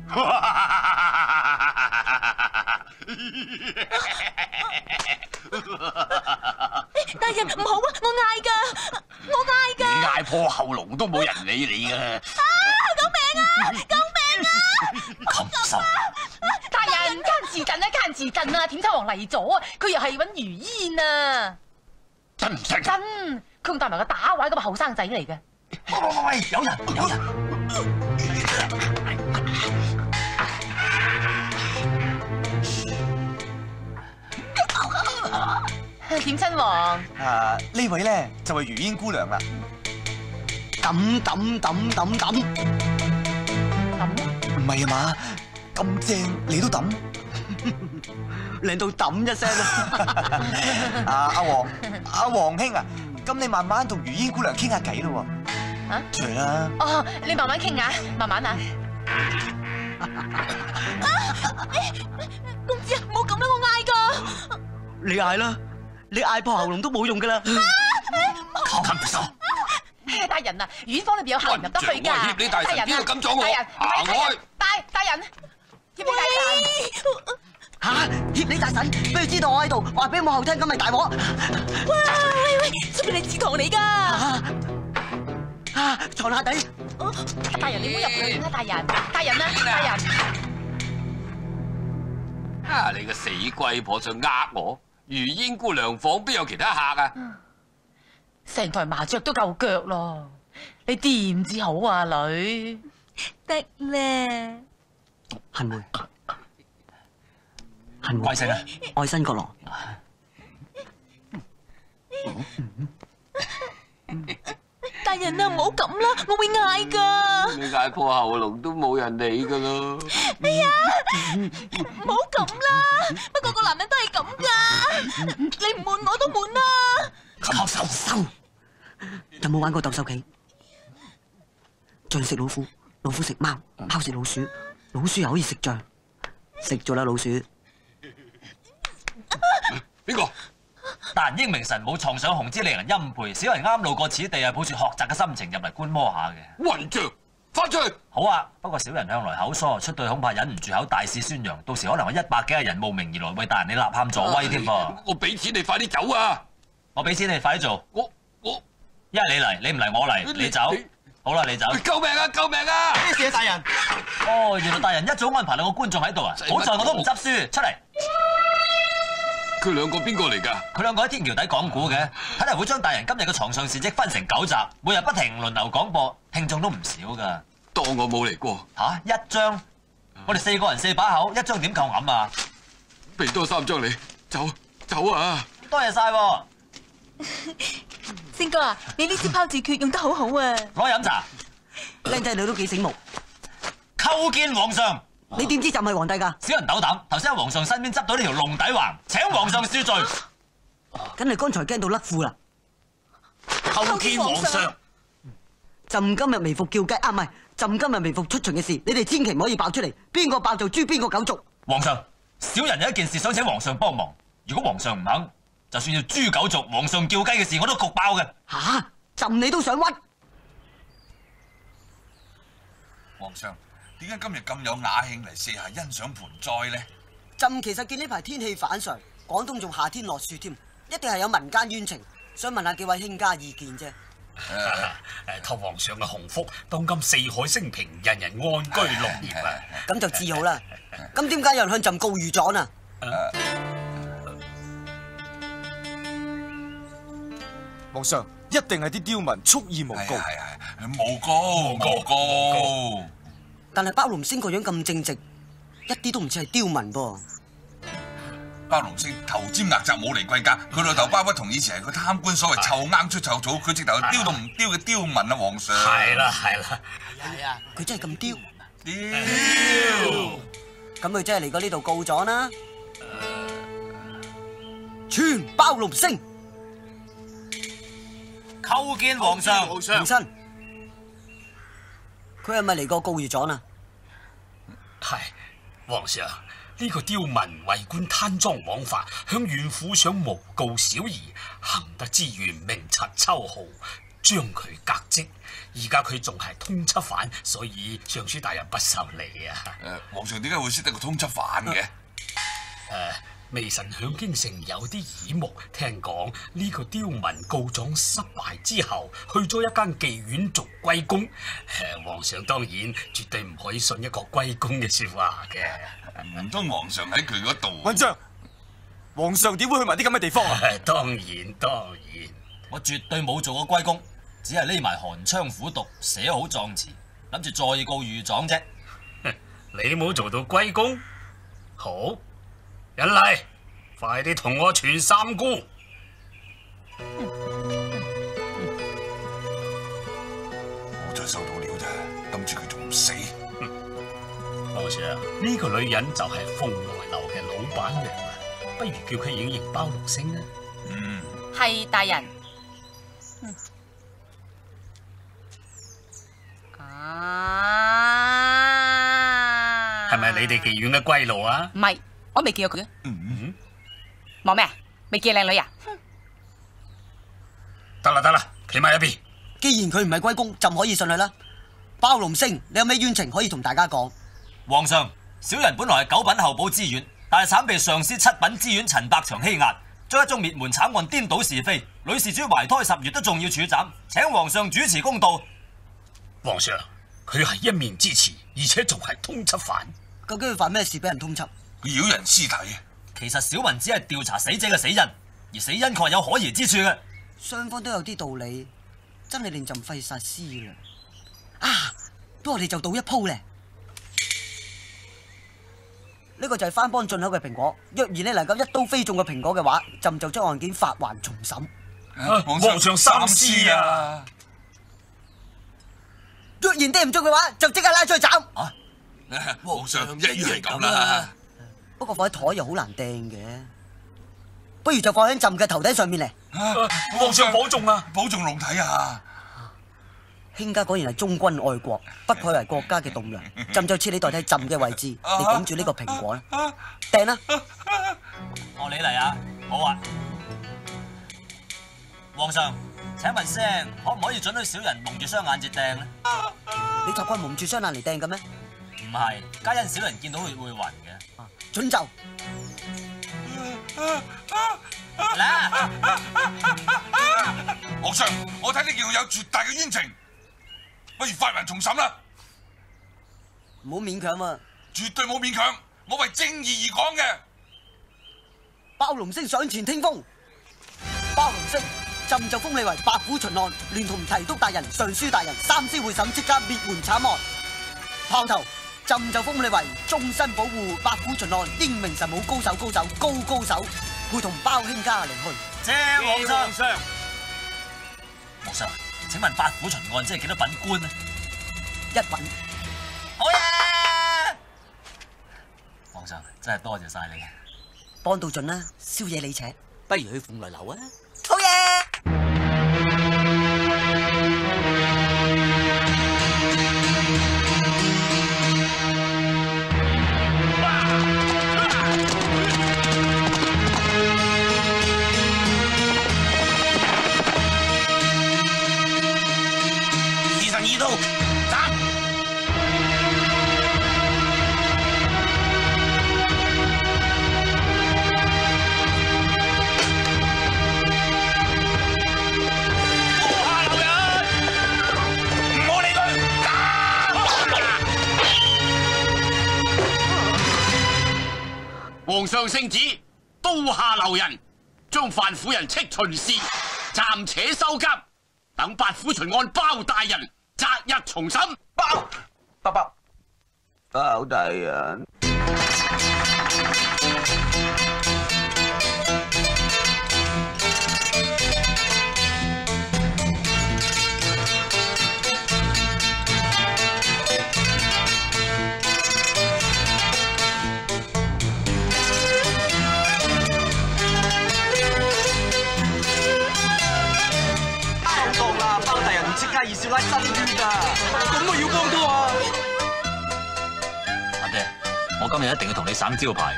大人唔好啊！我嗌㗎！ 你嗌破喉嚨都冇人理你㗎。 救命啊！救命啊！ 禽獸！ 大人奸字近啊，奸字近啊！點秋王嚟咗啊！佢又係揾如煙啊！ 真唔真？ 真，佢仲帶埋個打壞咁嘅後生仔嚟嘅。 喂，有人！ 點親王？ 呢位咧就係如煙姑娘啦。抌！唔係啊嘛，咁正你都抌，靚到抌一聲啊！阿黃兄啊，咁你慢慢同如煙姑娘傾下偈咯喎。 啊？ 除啦。 哦，你慢慢傾下，慢慢啊。公子啊，唔好咁啦，我嗌㗎。 你嗌啦，你嗌破喉嚨都冇用㗎啦。 禽獸！ 大人啊，院房裏邊有客人入得去㗎。 協你大神邊度敢阻我？行開！ 大人，協你大神。 嚇！協你大神，俾佢知道我喺度，話俾幕後聽，咁咪大鑊。 喂，出邊係祠堂嚟㗎？ 床下底。 大人，你唔好入去啦，大人啊，大人。 啊！你個死龜婆想呃我？如煙姑娘房邊有其他客啊？ 成台麻雀都夠腳咯，你掂至好啊，女。 得咧。 恨妹，貴姓啊？愛新覺羅。 大人啊，唔好咁啦，我會嗌噶。 你嗌破喉嚨都冇人理噶咯。 哎呀，唔好咁啦，不過個男人都係咁噶，你唔悶我都悶啦。 收！有冇玩過鬥獸棋？象食老虎，老虎食貓，貓食老鼠，老鼠又可以食象，食咗啦老鼠。 邊個？ 但英明神武撞上紅之令人欽佩，小人啱路過此地係抱住學習嘅心情入嚟觀摩下嘅。 混帳，翻出去！ 好啊，不過小人向來口疏，出隊恐怕忍唔住口大肆宣揚，到時可能有100幾個人慕名而來為大人你吶喊助威添噃。 我俾錢你快啲走啊！ 我俾錢你快啲做。 我一係你嚟，你唔嚟我嚟，你走。好啦，你走。 救命啊！救命啊！ 咩事啊，大人？哦，原來大人一早安排兩個觀眾喺度啊！好在我都唔執輸，出嚟。 佢兩個邊個嚟㗎？ 佢兩個喺天橋底講古嘅，睇嚟會將大人今日嘅床上事蹟分成9集，每日不停輪流廣播，聽眾都唔少㗎。 當我冇嚟過。 嚇，1張？我哋4個人4把口，1張點夠揞啊？ 俾多3張你，走啊！ 多謝晒喎。 星哥啊，你呢支拋字訣用得好好啊！ 攞飲茶。 靚仔你都幾醒目。 叩見皇上。 你點知就唔係皇帝㗎？ 小人斗膽，頭先喺皇上身邊執到呢條龍底環，請皇上恕罪。 梗係剛才驚到甩褲啦！ 叩見皇上。 朕今日微服叫雞啊，唔係朕今日微服出巡嘅事，你哋千祈唔可以爆出嚟，邊個爆就誅邊個狗族。 皇上，小人有一件事想請皇上幫忙，如果皇上唔肯，就算要誅狗族、皇上叫雞嘅事，我都焗爆嘅。 吓，朕你都想屈？ 皇上。點解今日咁有雅興嚟卸下欣賞盆栽呢？ 朕其實見呢排天氣反常，廣東仲夏天落雪添，一定係有民間冤情，想問下幾位卿家意見啫。 託皇上嘅鴻福，當今四海升平，人人安居樂業啊！ 咁就至好啦。咁點解有人向朕告御狀啊？ 皇上，一定係啲刁民蓄意誣告。 誣告。 但係包龍星個樣咁正直，一啲都唔似係刁民噃。 包龍星頭尖額窄冇嚟貴格，佢老豆包不同以前係個貪官，所謂臭罌出臭草，佢直頭係刁到唔刁嘅刁民啊！皇上。 係啦。 係啊，佢真係咁刁。咁佢真係嚟過呢度告狀啦。全包龍星。 叩見皇上。 皇親。佢係咪嚟過告御狀啊？ 係，皇上，呢個刁民為官貪贓枉法，向縣府想誣告小兒，行得之源明察秋毫，將佢革職。而家佢仲係通緝犯，所以尚書大人不受理啊。 皇上點解會識得個通緝犯嘅？ 微臣響京城有啲耳目，聽講呢個刁民告狀失敗之後，去咗一間妓院做龜公。皇上當然絕對唔可以信一個龜公嘅說話嘅。 唔通皇上喺佢嗰度？ 混帳！皇上點會去埋啲咁嘅地方啊？ 當然， 我絕對冇做過龜公，只係匿埋寒窗苦讀，寫好狀詞，諗住再告御狀啫。 你冇做到龜公？好。人嚟，快啲同我傳三姑。 好彩收到料咋，諗住佢仲唔死。 皇上，呢個女人就係鳳來樓嘅老闆娘啊，不如叫佢影形包龍星啊。 係大人。 係咪你哋妓院嘅龜奴啊？ 唔係。我未見過佢嘅，望咩啊？未見靚女啊？ 得啦，企埋一邊。 既然佢唔係龜公，就唔可以信佢啦。包龍星，你有咩冤情可以同大家講？ 皇上，小人本來係9品候補知縣，但係慘被上司7品知縣陳百祥欺壓，將一宗滅門慘案顛倒是非，女事主懷胎10月都仲要處斬，請皇上主持公道。 皇上，佢係一面之詞，而且仲係通緝犯。 究竟佢犯咩事俾人通緝？ 佢擾人屍體。 其實小民只係調查死者嘅死因，而死因確係有可疑之處嘅。 雙方都有啲道理，真係令朕費煞思啦。啊，不如我哋就賭一鋪咧。呢個就係番邦進口嘅蘋果，若然你能夠一刀飛中個蘋果嘅話，朕就將案件發還重審。 皇上三思啊！ 若然掟唔中嘅話，就即刻拉出去斬。 皇上一於係咁啦。 不過放喺台又好難掟嘅，不如就放喺朕嘅頭頂上面嚟。 皇上保重啊！保重龍體啊！ 卿家果然係忠君愛國，不愧為國家嘅棟梁。朕就賜你代替朕嘅位置，你頂住呢個蘋果啦，掟啦！ 哦，你嚟啊！好啊！皇上，請問聲可唔可以准許小人蒙住雙眼節掟呢？ 你習慣蒙住雙眼嚟掟嘅咩？ 唔係，皆因小人見到會暈嘅。 准就。 嚟！ 皇上，我睇呢件有絕大嘅冤情，不如發還重審啦。 唔好勉強啊！ 絕對冇勉強，我為正義而講嘅。 包龍星上前聽風，包龍星，朕就封你為白虎巡按，聯同提督大人、尚書大人、三司會審，即刻滅門慘案。炮頭，朕就封你為終身保護白虎巡按，英明神武，高手，高手，會同包卿家離去。 謝皇上。皇上，請問白虎巡按即係幾多品官呢？1品。好嘢！皇上，真係多謝晒你。 幫到盡啦，宵夜你請， 不如去鳳來樓啊！ 好嘢！ 22刀，斬！ 皇上聖旨，刀下留人，將犯婦人斥巡視，暫且收監，等白虎巡按包大人擇日重審。 包大人。即刻二少奶真冤㗎，咁我要幫到啊！ 阿爹，我今日一定要同你省招牌。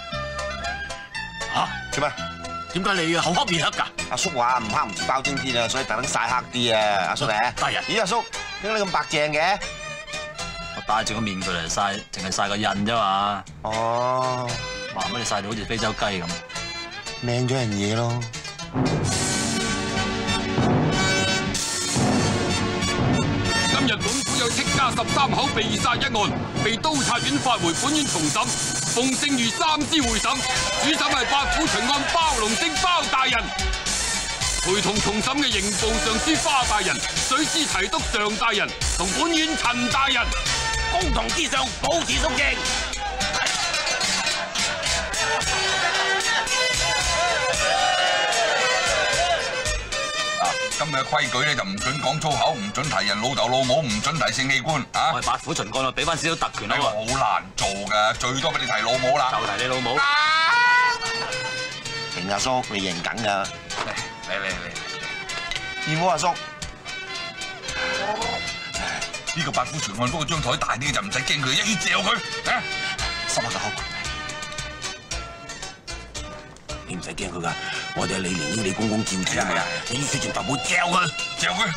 嚇？做咩？ 點解你口黑面黑㗎？ 阿叔話唔黑唔似包青天啊，所以特登曬黑啲啊！阿叔嚟。 大人。 咦，阿叔點解你咁白淨嘅？ 我戴住個面具嚟曬，淨係曬個印啫嘛。 哦。 話乜你曬到好似非洲雞咁？ 靚咗人嘢咯。 今日本府有戚家13口被殺一案，被都察院發回本院重審，奉聖諭三司會審，主審係白虎巡按包龍星包大人，陪同重審嘅刑部尚書花大人、水師提督常大人同本院陳大人， 公堂之上保持肅靜。 今日嘅規矩咧就唔准講粗口，唔准提人老豆老母，唔准提性器官啊！ 我係白虎巡按啊，俾翻少少特權啊嘛！ 好難做㗎，最多俾你提老母啦。 就提你老母。 勁阿叔，你認緊㗎。 嚟。 二哥阿叔， 呢個白虎巡按不過張台大啲就唔使驚佢，一於嚼佢啊！ 濕下個口。 你唔使驚佢噶，我哋係李蓮英李公公照住啊嘛，你於是就唔好嚼佢， 嚼佢。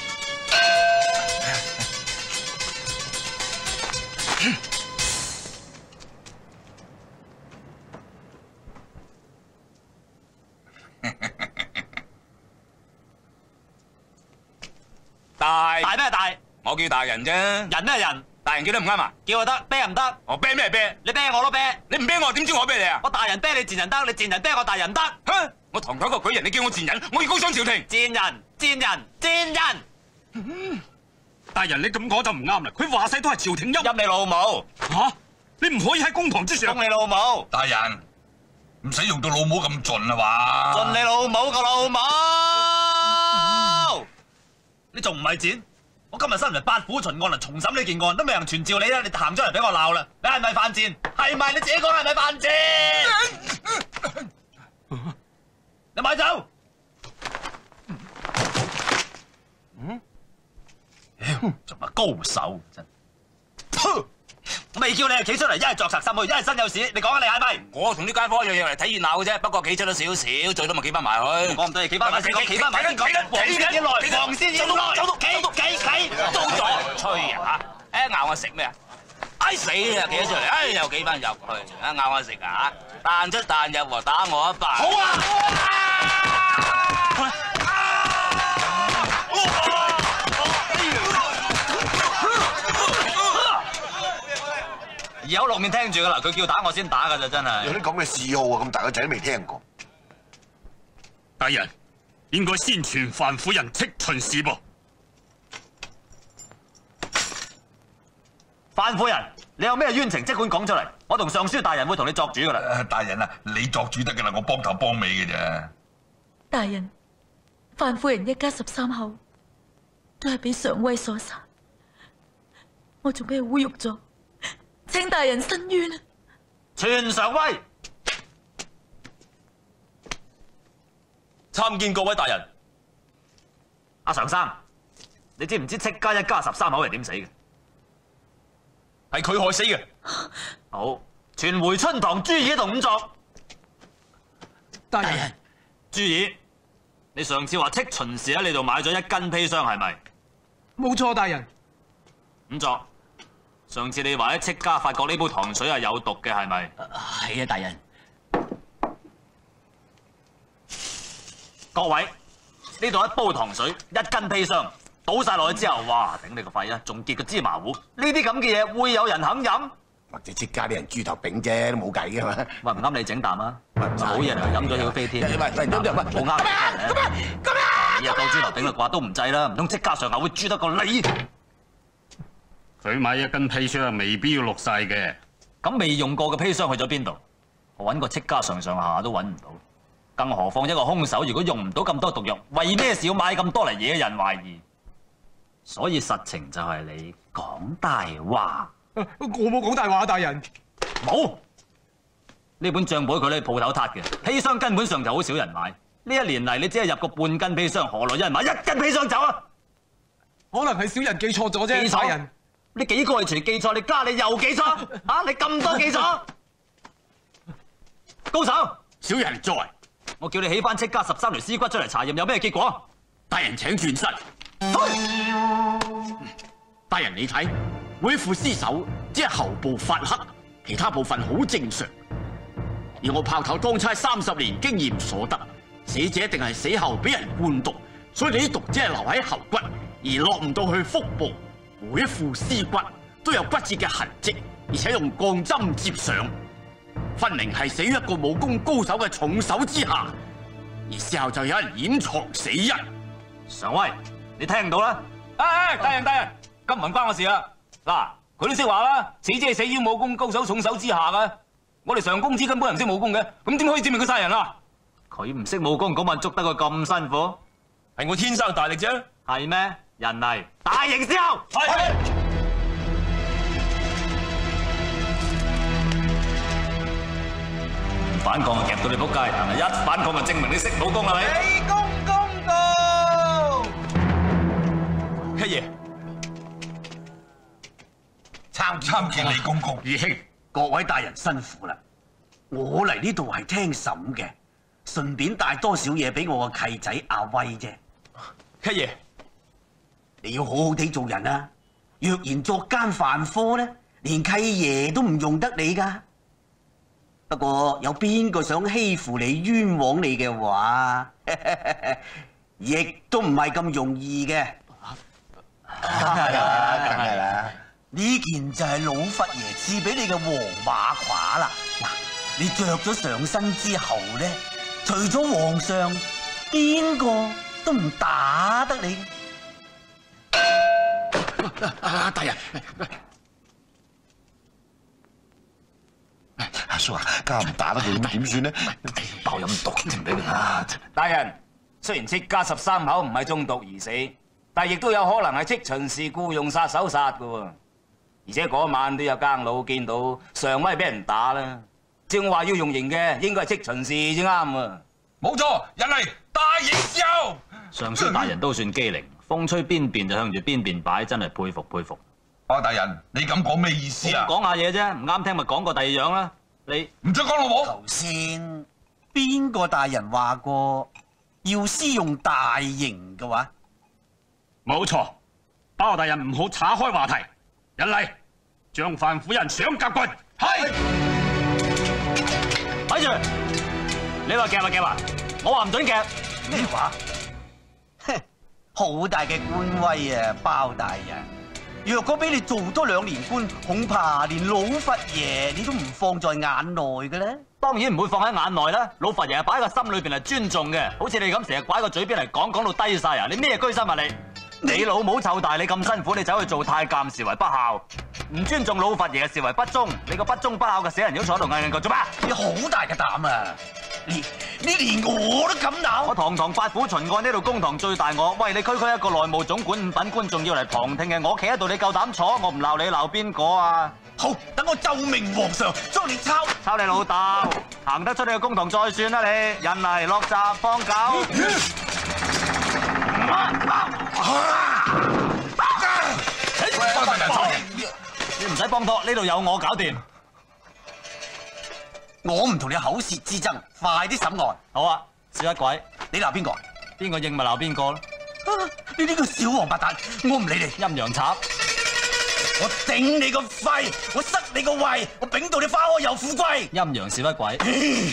大咩大？ 我叫大人啫。 人咩人？ 大人叫得唔啱啊？ 叫就得，啤又唔得。 我啤咩啤？ 你啤我都啤。 你唔啤我，點知我啤你啊？ 我大人啤你賤人得，你賤人啤我大人得。 哼！我堂堂個舉人，你叫我賤人，我要告上朝廷。 賤人！ 大人，你咁講就唔啱啦。佢話晒都係朝廷陰。 陰你老母！ 嚇！你唔可以喺公堂之上。 封你老母！ 大人，唔使用到老母咁盡啦嘛。 盡你老母個老母！ 你仲唔係賤？我今日身為八府巡案嚟重審呢件案，都未人傳召你啦，你行出嚟俾我鬧啦！你係咪犯賤？係咪？你自己講係咪犯賤？你咪走！仲話高手真。我未叫你企出嚟，一係作賊心虛，一係身有屎。你講下你係咪？ 我同啲街坊一樣嚟睇熱鬧嘅啫，不過企出咗少少，最多咪企翻埋去。 講唔得，企翻埋先講，企翻埋先講。黃先要來，黃先要來，企，到咗。 吹啊！咬我食咩啊？死啊！企咗出嚟，又企翻入去，咬我食啊！彈出彈入喎，打我一巴。好啊！ 而口落面聽住噶啦，佢叫打我先打噶咋，真係。 有啲咁嘅嗜好啊，咁大個仔都未聽過。 大人，應該先傳范夫人戚巡視噃。 范夫人，你有咩冤情即管講出嚟，我同尚書大人會同你作主噶啦。 大人啊，你作主得噶啦，我幫頭幫尾嘅啫。 大人，范夫人一家13口都係俾常威所殺，我仲俾佢侮辱咗。請大人伸冤啊！ 全常威， 參見各位大人。 阿常生，你知唔知戚家一家13口係點死嘅？ 係佢害死嘅。 好，傳回春堂朱耳同仵作。 大人， 朱耳，你上次話戚巡視喺你度買咗1斤砒霜係咪？ 冇錯，大人。 仵作。上次你話喺戚家發覺呢杯糖水係有毒嘅，係咪？ 係啊，大人。 各位，呢度1煲糖水，1斤砒霜，倒晒落去之後，哇！頂你個肺啊，仲結個芝麻糊！呢啲咁嘅嘢會有人肯飲？ 或者戚家啲人豬頭炳啫，都冇計噶嘛。 喂，唔啱你整啖啊！好嘢嚟，飲咗曉飛天。 喂，冇啱。 你又當豬頭炳啦啩，都唔制啦，唔通戚家上下會豬得過你？ 佢買1斤砒霜未必要落晒嘅。 咁未用過嘅砒霜去咗邊度？我揾個戚家上下都揾唔到，更何況一個兇手如果用唔到咁多毒藥，為咩事要買咁多嚟惹人懷疑？所以實情就係你講大話。 我冇講大話，大人。 冇。呢本賬簿佢喺鋪頭撻嘅，砒霜根本上就好少人買。呢1年嚟你只係入過半斤砒霜，何來有人買1斤砒霜走啊？ 可能係小人記錯咗啫，大人。 你幾個係除記錯，你加你又記錯，啊！你咁多記錯，高手， 小人在。 我叫你起翻戚家13條屍骨出嚟查驗，有咩結果？ 大人請轉身。大人你睇，每副屍首只係喉部發黑，其他部分好正常。而我炮頭當差30年經驗所得，死者一定係死後俾人灌毒，所以你啲毒只係留喺喉骨，而落唔到去腹部。每一副屍骨都有骨折嘅痕跡，而且用鋼針接上，分明係死於一個武功高手嘅重手之下。而事後就有人掩藏死因。 常威，你聽唔到啦？大人，咁唔關我事啦。嗱，佢都識話啦，死者係死於武功高手重手之下嘅。我哋常公子根本唔識武功嘅，咁點可以證明佢殺人啊？佢唔識武功，嗰晚捉得佢咁辛苦， 係我天生大力啫。 係咩？人嚟，大刑之後。係。唔反抗就夾到你仆街，但係一反抗就證明你識武功啦，你。 李公公道。 黑爺， 參見李公公。 義兄，各位大人辛苦啦。我嚟呢度係聽審嘅，順便帶多少嘢俾我個契仔阿威啫。 黑爺。 你要好好地做人啊！若然作奸犯科咧，連契爺都唔用得你噶。不過有邊個想欺負你、冤枉你嘅話，亦都唔係咁容易嘅。 梗係啦。 呢件就係老佛爺賜俾你嘅黃馬褂啦。嗱，你着咗上身之後咧，除咗皇上，邊個都唔打得你。 大人，阿叔啊，家唔打得佢咁點算呢？ 爆飲毒唔俾佢啊！大人，雖然戚家13口唔係中毒而死， 但亦都有可能係戚秦氏僱用殺手殺嘅喎。而且嗰晚都有更佬見到上威俾人打啦。正話要用刑嘅應該係戚秦氏先啱啊！ 冇錯，人嚟大營銷。 尚書大人都算機靈，風吹邊邊就向住邊邊擺，真係佩服佩服。 包大人，你咁講咩意思啊？ 講下嘢啫，唔啱聽咪講個第二樣啦。你唔准講老母。 頭先邊個大人話過要施用大刑嘅話？ 冇錯，包大人唔好岔開話題。人嚟，將范夫人上甲棍。係。 咪住，你話夾咪夾啊？我話唔准夾。 咩話？哼，好大嘅官威啊，包大人！若果俾你做多2年官，恐怕連老佛爺你都唔放在眼內嘅咧。 當然唔會放喺眼內啦，老佛爺係擺喺個心裏邊係尊重嘅，好似你咁成日擺喺個嘴邊嚟講到低晒啊！你咩居心啊你？你老母湊大你咁辛苦，你走去做太監，視為不孝；唔尊重老佛爺，視為不忠。你個不忠不孝嘅死人妖坐度嗌嗌叫做咩？ 你好大嘅膽啊！你連我都敢鬧？ 我堂八府巡按呢度公堂最大我，喂你區一個內務總管5品官仲要嚟旁聽嘅，我企喺度你夠膽坐？我唔鬧你鬧邊個啊？ 好，等我奏明皇上，將你抄你老豆，行得出你個公堂再算啦你！人嚟落閘放狗。你唔使幫拖，呢度有我搞掂。 我唔同你口舌之爭，快啲審案。 好啊，小一鬼， 你鬧邊個？ 邊個應咪鬧邊個咯？ 你呢個小王八蛋，我唔理你。 陰陽賊， 我頂你個肺，我塞你個胃，我丙到你花開又富貴。 陰陽小一鬼。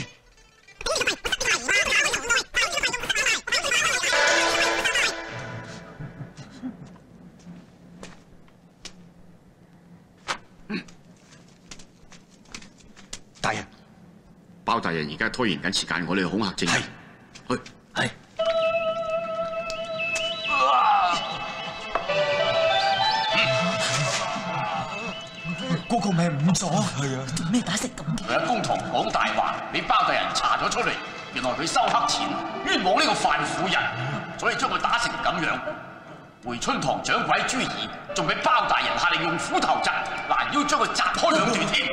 大人， 包大人而家拖延緊時間，我哋去恐嚇證人。去。 係。嗰個咪誤咗？係啊。 咩打食咁？ 佢喺公堂講大話，俾包大人查咗出嚟，原來佢收黑錢，冤枉呢個范婦人，所以將佢打成咁樣。回春堂掌櫃朱兒仲俾包大人下令用斧頭斬，攔腰將佢斬開2段添。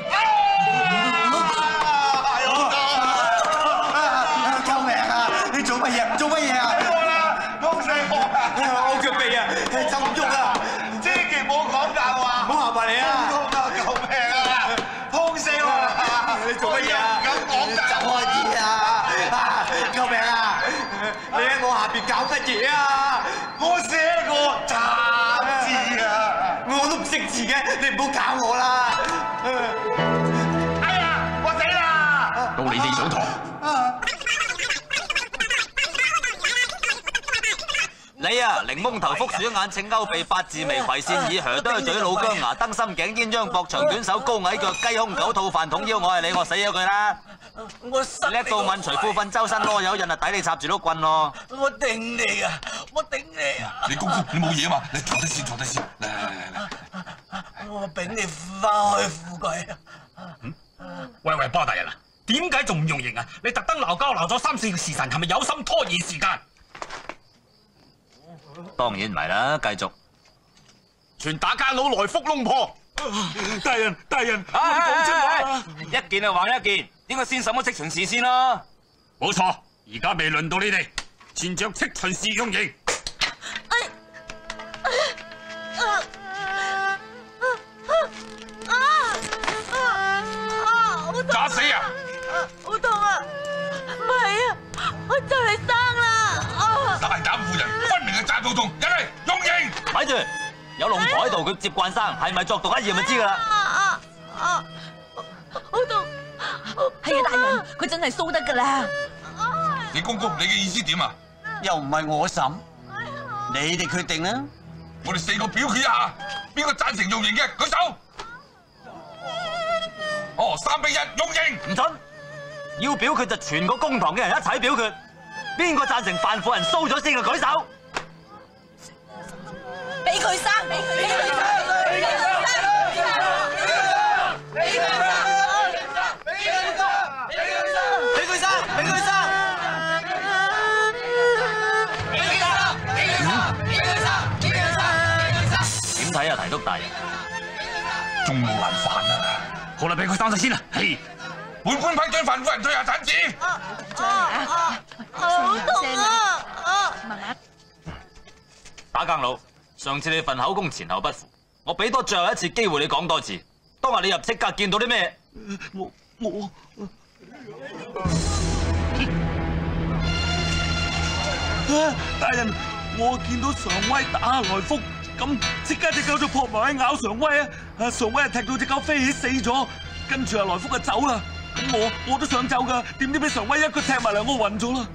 救命啊！你做乜嘢？做乜嘢啊？痛死我！我腳臂啊，就唔喐啊！千祈唔好講大話，唔好行埋嚟啊！救命啊！痛死我！你做乜嘢啊？唔敢講大話。走開啲啊！救命啊！你喺我下邊搞乜嘢啊？我寫過雜字啊！我都唔識字嘅，你唔好搞我啦！哎呀，我死啦！ 到你哋上堂。 你啊，檸檬頭、福鼠眼、青勾鼻、八字眉、葵扇耳、蛇堆嘴、老姜牙、燈心頸、鴛鴦膊、長短手、高矮腳、雞胸狗肚、飯桶腰，我係你，我死咗佢啦！ 我叻到問除褲瞓周身囉柚印啊，抵你插住碌棍咯！ 我頂你啊！我頂你啊！ 你公公，你冇嘢嘛？你坐低先，坐低先。嚟。 我俾你翻開富貴啊！ 喂，包大人啊，點解仲唔用刑啊？你特登鬧交鬧咗3、4個時辰，係咪有心拖延時間？ 當然唔係啦，繼續。 全打奸佬來福窿婆。大人，講真話， 一件就還一件，應該先審咗戚秦氏先啦。 冇錯，而家未輪到你哋，先着戚秦氏用刑。打死啊！ 好痛啊！唔係啊，我就嚟生啦！ 大膽婦人，分明係詐到痛，人嚟用刑！ 咪住，有龍婆喺度，佢接慣生，係咪作毒一驗就知噶啦。 好痛！ 係啊，大人，佢真係蘇得噶啦。 你公公，你嘅意思點啊？ 又唔係我審，你哋決定啦。 我哋4個表決一下，邊個贊成用刑嘅舉手。3比1，用刑！ 唔准！要表決就全個公堂嘅人一齊表決。邊個贊成范婦人蘇咗先嘅舉手。 俾佢生，俾佢生，俾佢生，俾佢生，俾佢生，俾佢生，俾佢生，俾佢生，俾佢生，俾佢生，俾佢生，俾佢生。 大人， 仲冇難煩啊！ 好啦，俾佢生咗先啦。嘿， 本官批准范夫人退下產子。 好痛啊！ 慢慢。 打更佬，上次你份口供前後不符，我俾多最後一次機會你講多次。當日你入戚家見到啲咩？ 我大人，我見到常威打來福，咁即刻隻狗就撲埋去咬常威啊！常威踢到隻狗飛起死咗，跟住來福就走啦。咁我都想走噶，點知俾常威一腳踢埋嚟，我暈咗啦。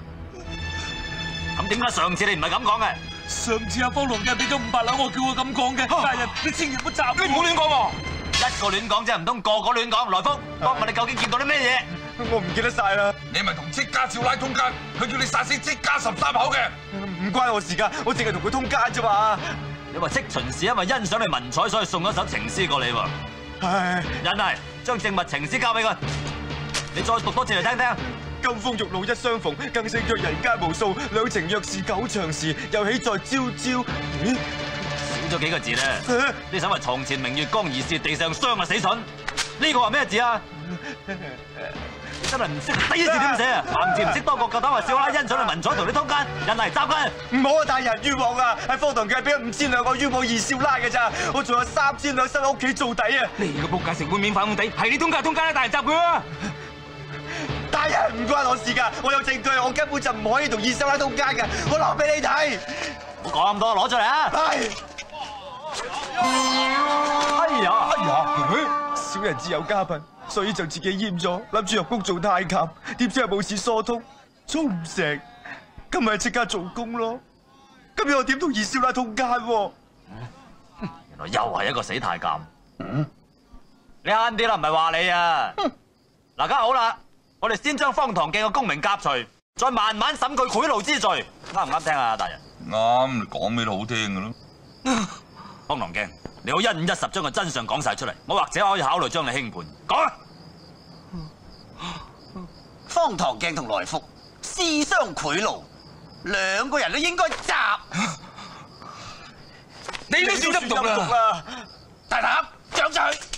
咁點解上次你唔係咁講嘅？ 上次阿方龍嘅俾咗500兩，我叫佢咁講嘅。大人，你千祈唔好詐， 你唔好亂講喎！一個亂講啫，唔通個個亂講？來福，當問你究竟見到啲咩嘢？ 我唔記得晒啦。 你咪同戚家少奶通奸，佢叫你殺死戚家13口嘅。 唔關我事噶，我淨係同佢通奸啫嘛。 你話戚秦氏因為欣賞你文采，所以送咗首情詩過你喎。 唉， 人係將證物情詩交俾佢，你再讀多次嚟聽聽。 金風玉露一相逢，更勝卻人間無數。兩情若是久長時，又喜在朝朝。咦？ 少咗幾個字咧？呢首係床前明月光，疑是地上霜啊死蠢！呢個話咩字啊？你真係唔識第一字點寫啊？橫字唔識多個，夠膽話少奶欣賞你文采同你通奸，人嚟執佢！ 唔好啊，大人冤枉啊！喺方堂嘅俾咗5000兩，我冤枉二少奶嘅咋，我仲有3000兩收喺屋企做底啊！ 你個仆街食碗面反碗底，係你通奸啦！大人執佢啊！ 大人唔關我事㗎，我有證據，我根本就唔可以同二少奶通奸嘅，我攞俾你睇。 唔好講咁多，攞出嚟啊！哎呀！ 小人自有家貧，所以就自己閹咗，諗住入宮做太監，點知又冇錢疏通，做唔成，今日即刻做工咯。今日我點同二少奶通奸喎？ 原來又係一個死太監。你慳啲啦，唔係話你啊。嗱，家好啦，我哋先將方唐鏡嘅功名革除，再慢慢審佢賄賂之罪，啱唔啱聽啊，大人？ 啱，你講咩都好聽㗎咯。 方唐鏡，你好1、5、10將個真相講晒出嚟，我或者可以考慮將你輕判。講啊！ 方唐鏡同來福私相賄賂，2個人都應該斬。 你都笑得唔毒啦！ 大膽，掌上去！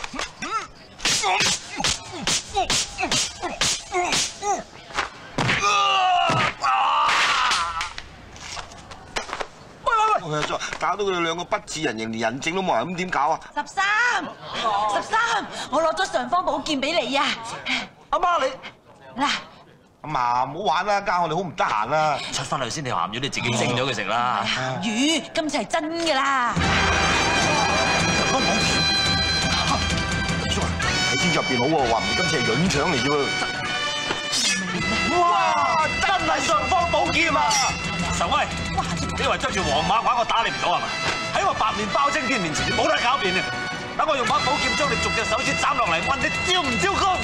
搞到佢哋兩個不似人形，連人證都冇人，咁點搞啊 ？13，我攞咗尚方寶劍俾你啊！ 阿媽你嗱， 阿嫲唔好玩啦，家我哋好唔得閒啦。 出翻去先條鹹魚，你自己整咗佢食啦。 魚今次係真㗎啦！ 尚方寶劍，你先入邊好喎，話唔定今次係潤腸嚟啫喎。哇！真係尚方寶劍啊！ 常威，你以為着住黃馬褂我打你唔到係嘛？喺我白面包青天面前，你冇得狡辯啊！等我用把寶劍將你逐隻手指斬落嚟，問你招唔招功？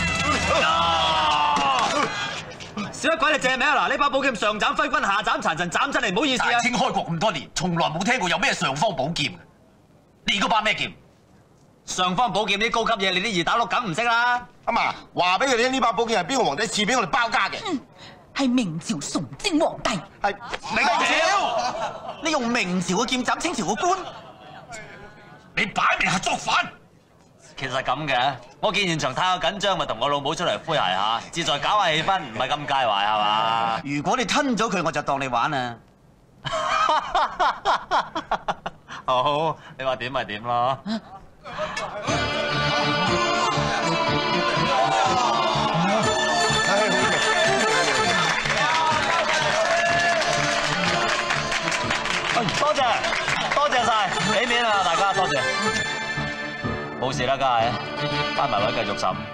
小乜鬼你借名啊！嗱，呢把寶劍上斬揮軍，下斬殘神，斬出嚟唔好意思啊！ 大清開國咁多年，從來冇聽過有咩尚方寶劍。你嗰把咩劍？ 尚方寶劍啲高級嘢，你啲二打六梗唔識啦！ 阿嫲話俾佢哋聽，呢把寶劍係邊個皇帝賜俾我哋包家嘅？ 係明朝崇禎皇帝。 係明朝？你用明朝嘅劍斬清朝嘅官？ 你擺明係作反！ 其實咁嘅，我見現場太過緊張，咪同我老母出嚟詼諧下，志在搞下氣氛，唔係咁介懷係嘛？ 如果你吞咗佢，我就當你玩啊！ 好，你話點咪點咯。多謝晒，俾面啊大家，多謝。冇事啦，家下翻埋位繼續審。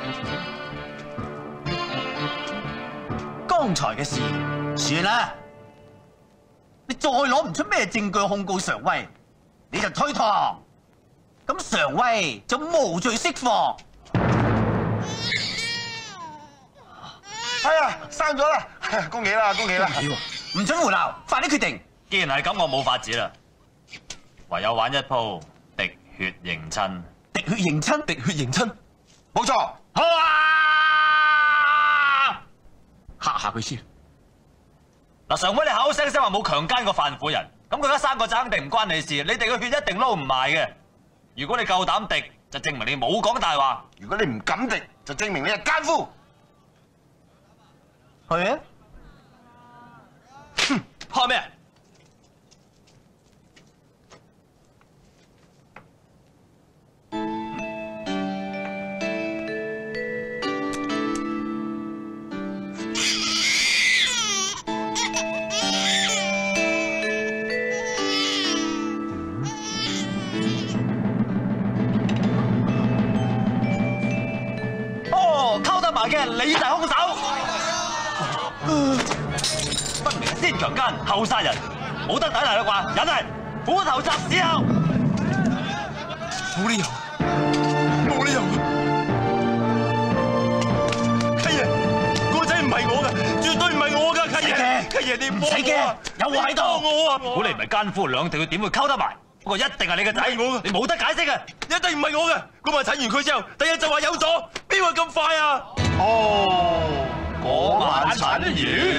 剛才嘅事算啦，你再攞唔出咩證據控告常威，你就推堂，咁常威就無罪釋放。 係啊，生咗啦，恭喜啦，恭喜啦！ 唔准胡鬧，快啲決定。 既然係咁，我冇法子啦，唯有玩一鋪滴血認親。 滴血認親？ 滴血認親？ 冇錯。 好啊！ 嚇下佢先。 嗱，常威你口口聲聲話冇強姦過范婦人， 咁佢而家生個仔肯定唔關你事，你哋嘅血一定撈唔埋嘅。如果你夠膽敵，就證明你冇講大話； 如果你唔敢敵，就證明你係奸夫。 係啊？哼，怕咩？嘅你就係兇手，分明先強姦後殺人，冇得抵賴啦啩？忍係虎頭鍘之後， 冇理由，冇理由！契爺，個仔唔係我嘅，絕對唔係我㗎，契爺！契爺你唔使驚， 有我喺度。 我啊！ 估你唔係奸夫兩條，佢點會溝得埋？不過一定係你個仔，你冇得解釋嘅， 一定唔係我嘅。嗰晚診完佢之後，第日就話有咗，邊會咁快啊？ 哦，嗰晚診完，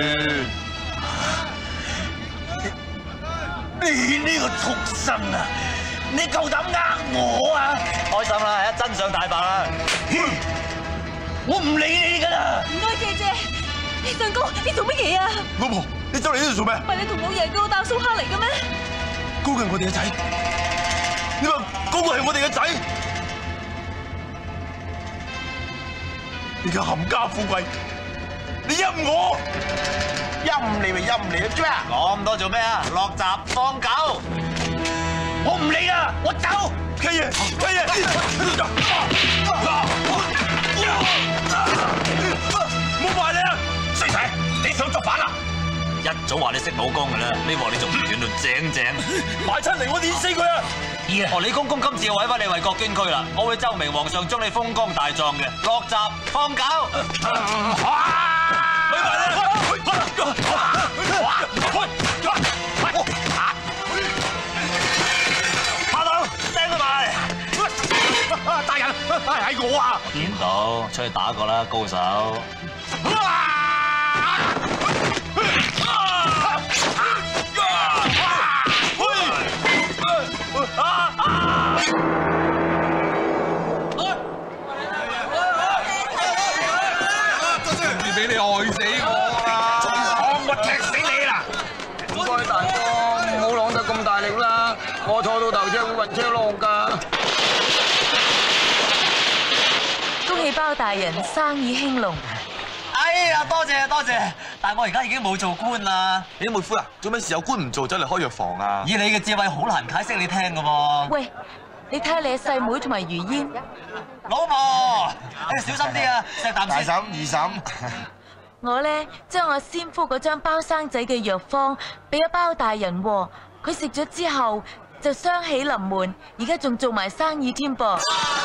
你呢個畜生啊！你夠膽呃我啊！ 開心啦，一真相大白啦！ 我唔理你㗎啦！ 唔該，姐姐，你相公，你做乜嘢啊？ 老婆，你走嚟呢度做咩？ 唔係你同老爺叫我擔蘇蝦嚟嘅咩？ 嗰個係我哋嘅仔，你話嗰個係我哋嘅仔？而家冚家富貴，你陰我， 陰你咪陰你咯，啫！ 講咁多做咩啊？落閘放狗！ 我唔理啦，我走。 契爺，契爺，唔好埋你啊！ 衰仔，你想作反啊？ 一早話你識武功㗎啦，呢鑊你仲唔斷到正正？ 埋親嚟我碾死佢啊！ 哦，李公公今次要委翻你為國捐軀啦，我會奏明皇上將你封光大狀嘅，落閘放狗。咪埋你！拍到掟佢埋！ 大人，係我啊！ 見到，出去打過啦，高手。 俾你害死我啦！ 仲講我踢死你啦！ 唔該大哥，唔好啷得咁大力啦，我坐到頭車會暈車浪㗎。 恭喜包大人生意興隆。 哎呀，多謝多謝，但係我而家已經冇做官啦。 你妹夫啊，做咩事有官唔做，走嚟開藥房啊？ 以你嘅智慧，好難解釋你聽㗎喎。 喂，你睇下你嘅細妹同埋如煙。 老婆，你小心啲啊，錫啖大先。 嬸、二嬸， 我咧將我先夫嗰張包生仔嘅藥方俾咗包大人喎，佢食咗之後就雙喜臨門，而家仲做埋生意添噃。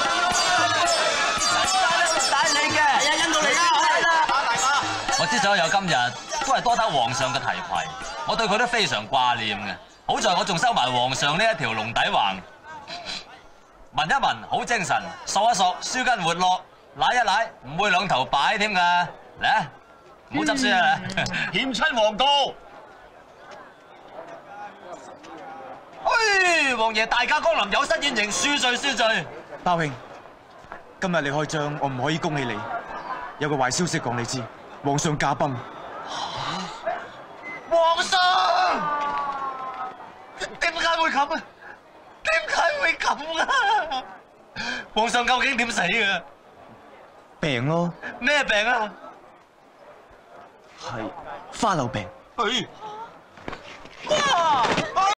帶你嘅，係啊，印度嚟㗎，係啦。我之所以有今日，都係多得皇上嘅提攜，我對佢都非常掛念嘅。好在我仲收埋皇上呢一條龍底環，聞一聞好精神，索一索舒筋活絡，舐一舐唔會兩頭擺添㗎。嚟啊！唔好執輸啊！欠親皇道。哎，王爺大駕光臨，有失遠迎，恕罪恕罪。 包兄，今日你開張，我唔可以恭喜你。有個壞消息講你知，皇上駕崩。 皇上，點解會咁啊？點解會咁啊？皇上究竟點死嘅？ 病咯。 咩病啊？ 係花柳病。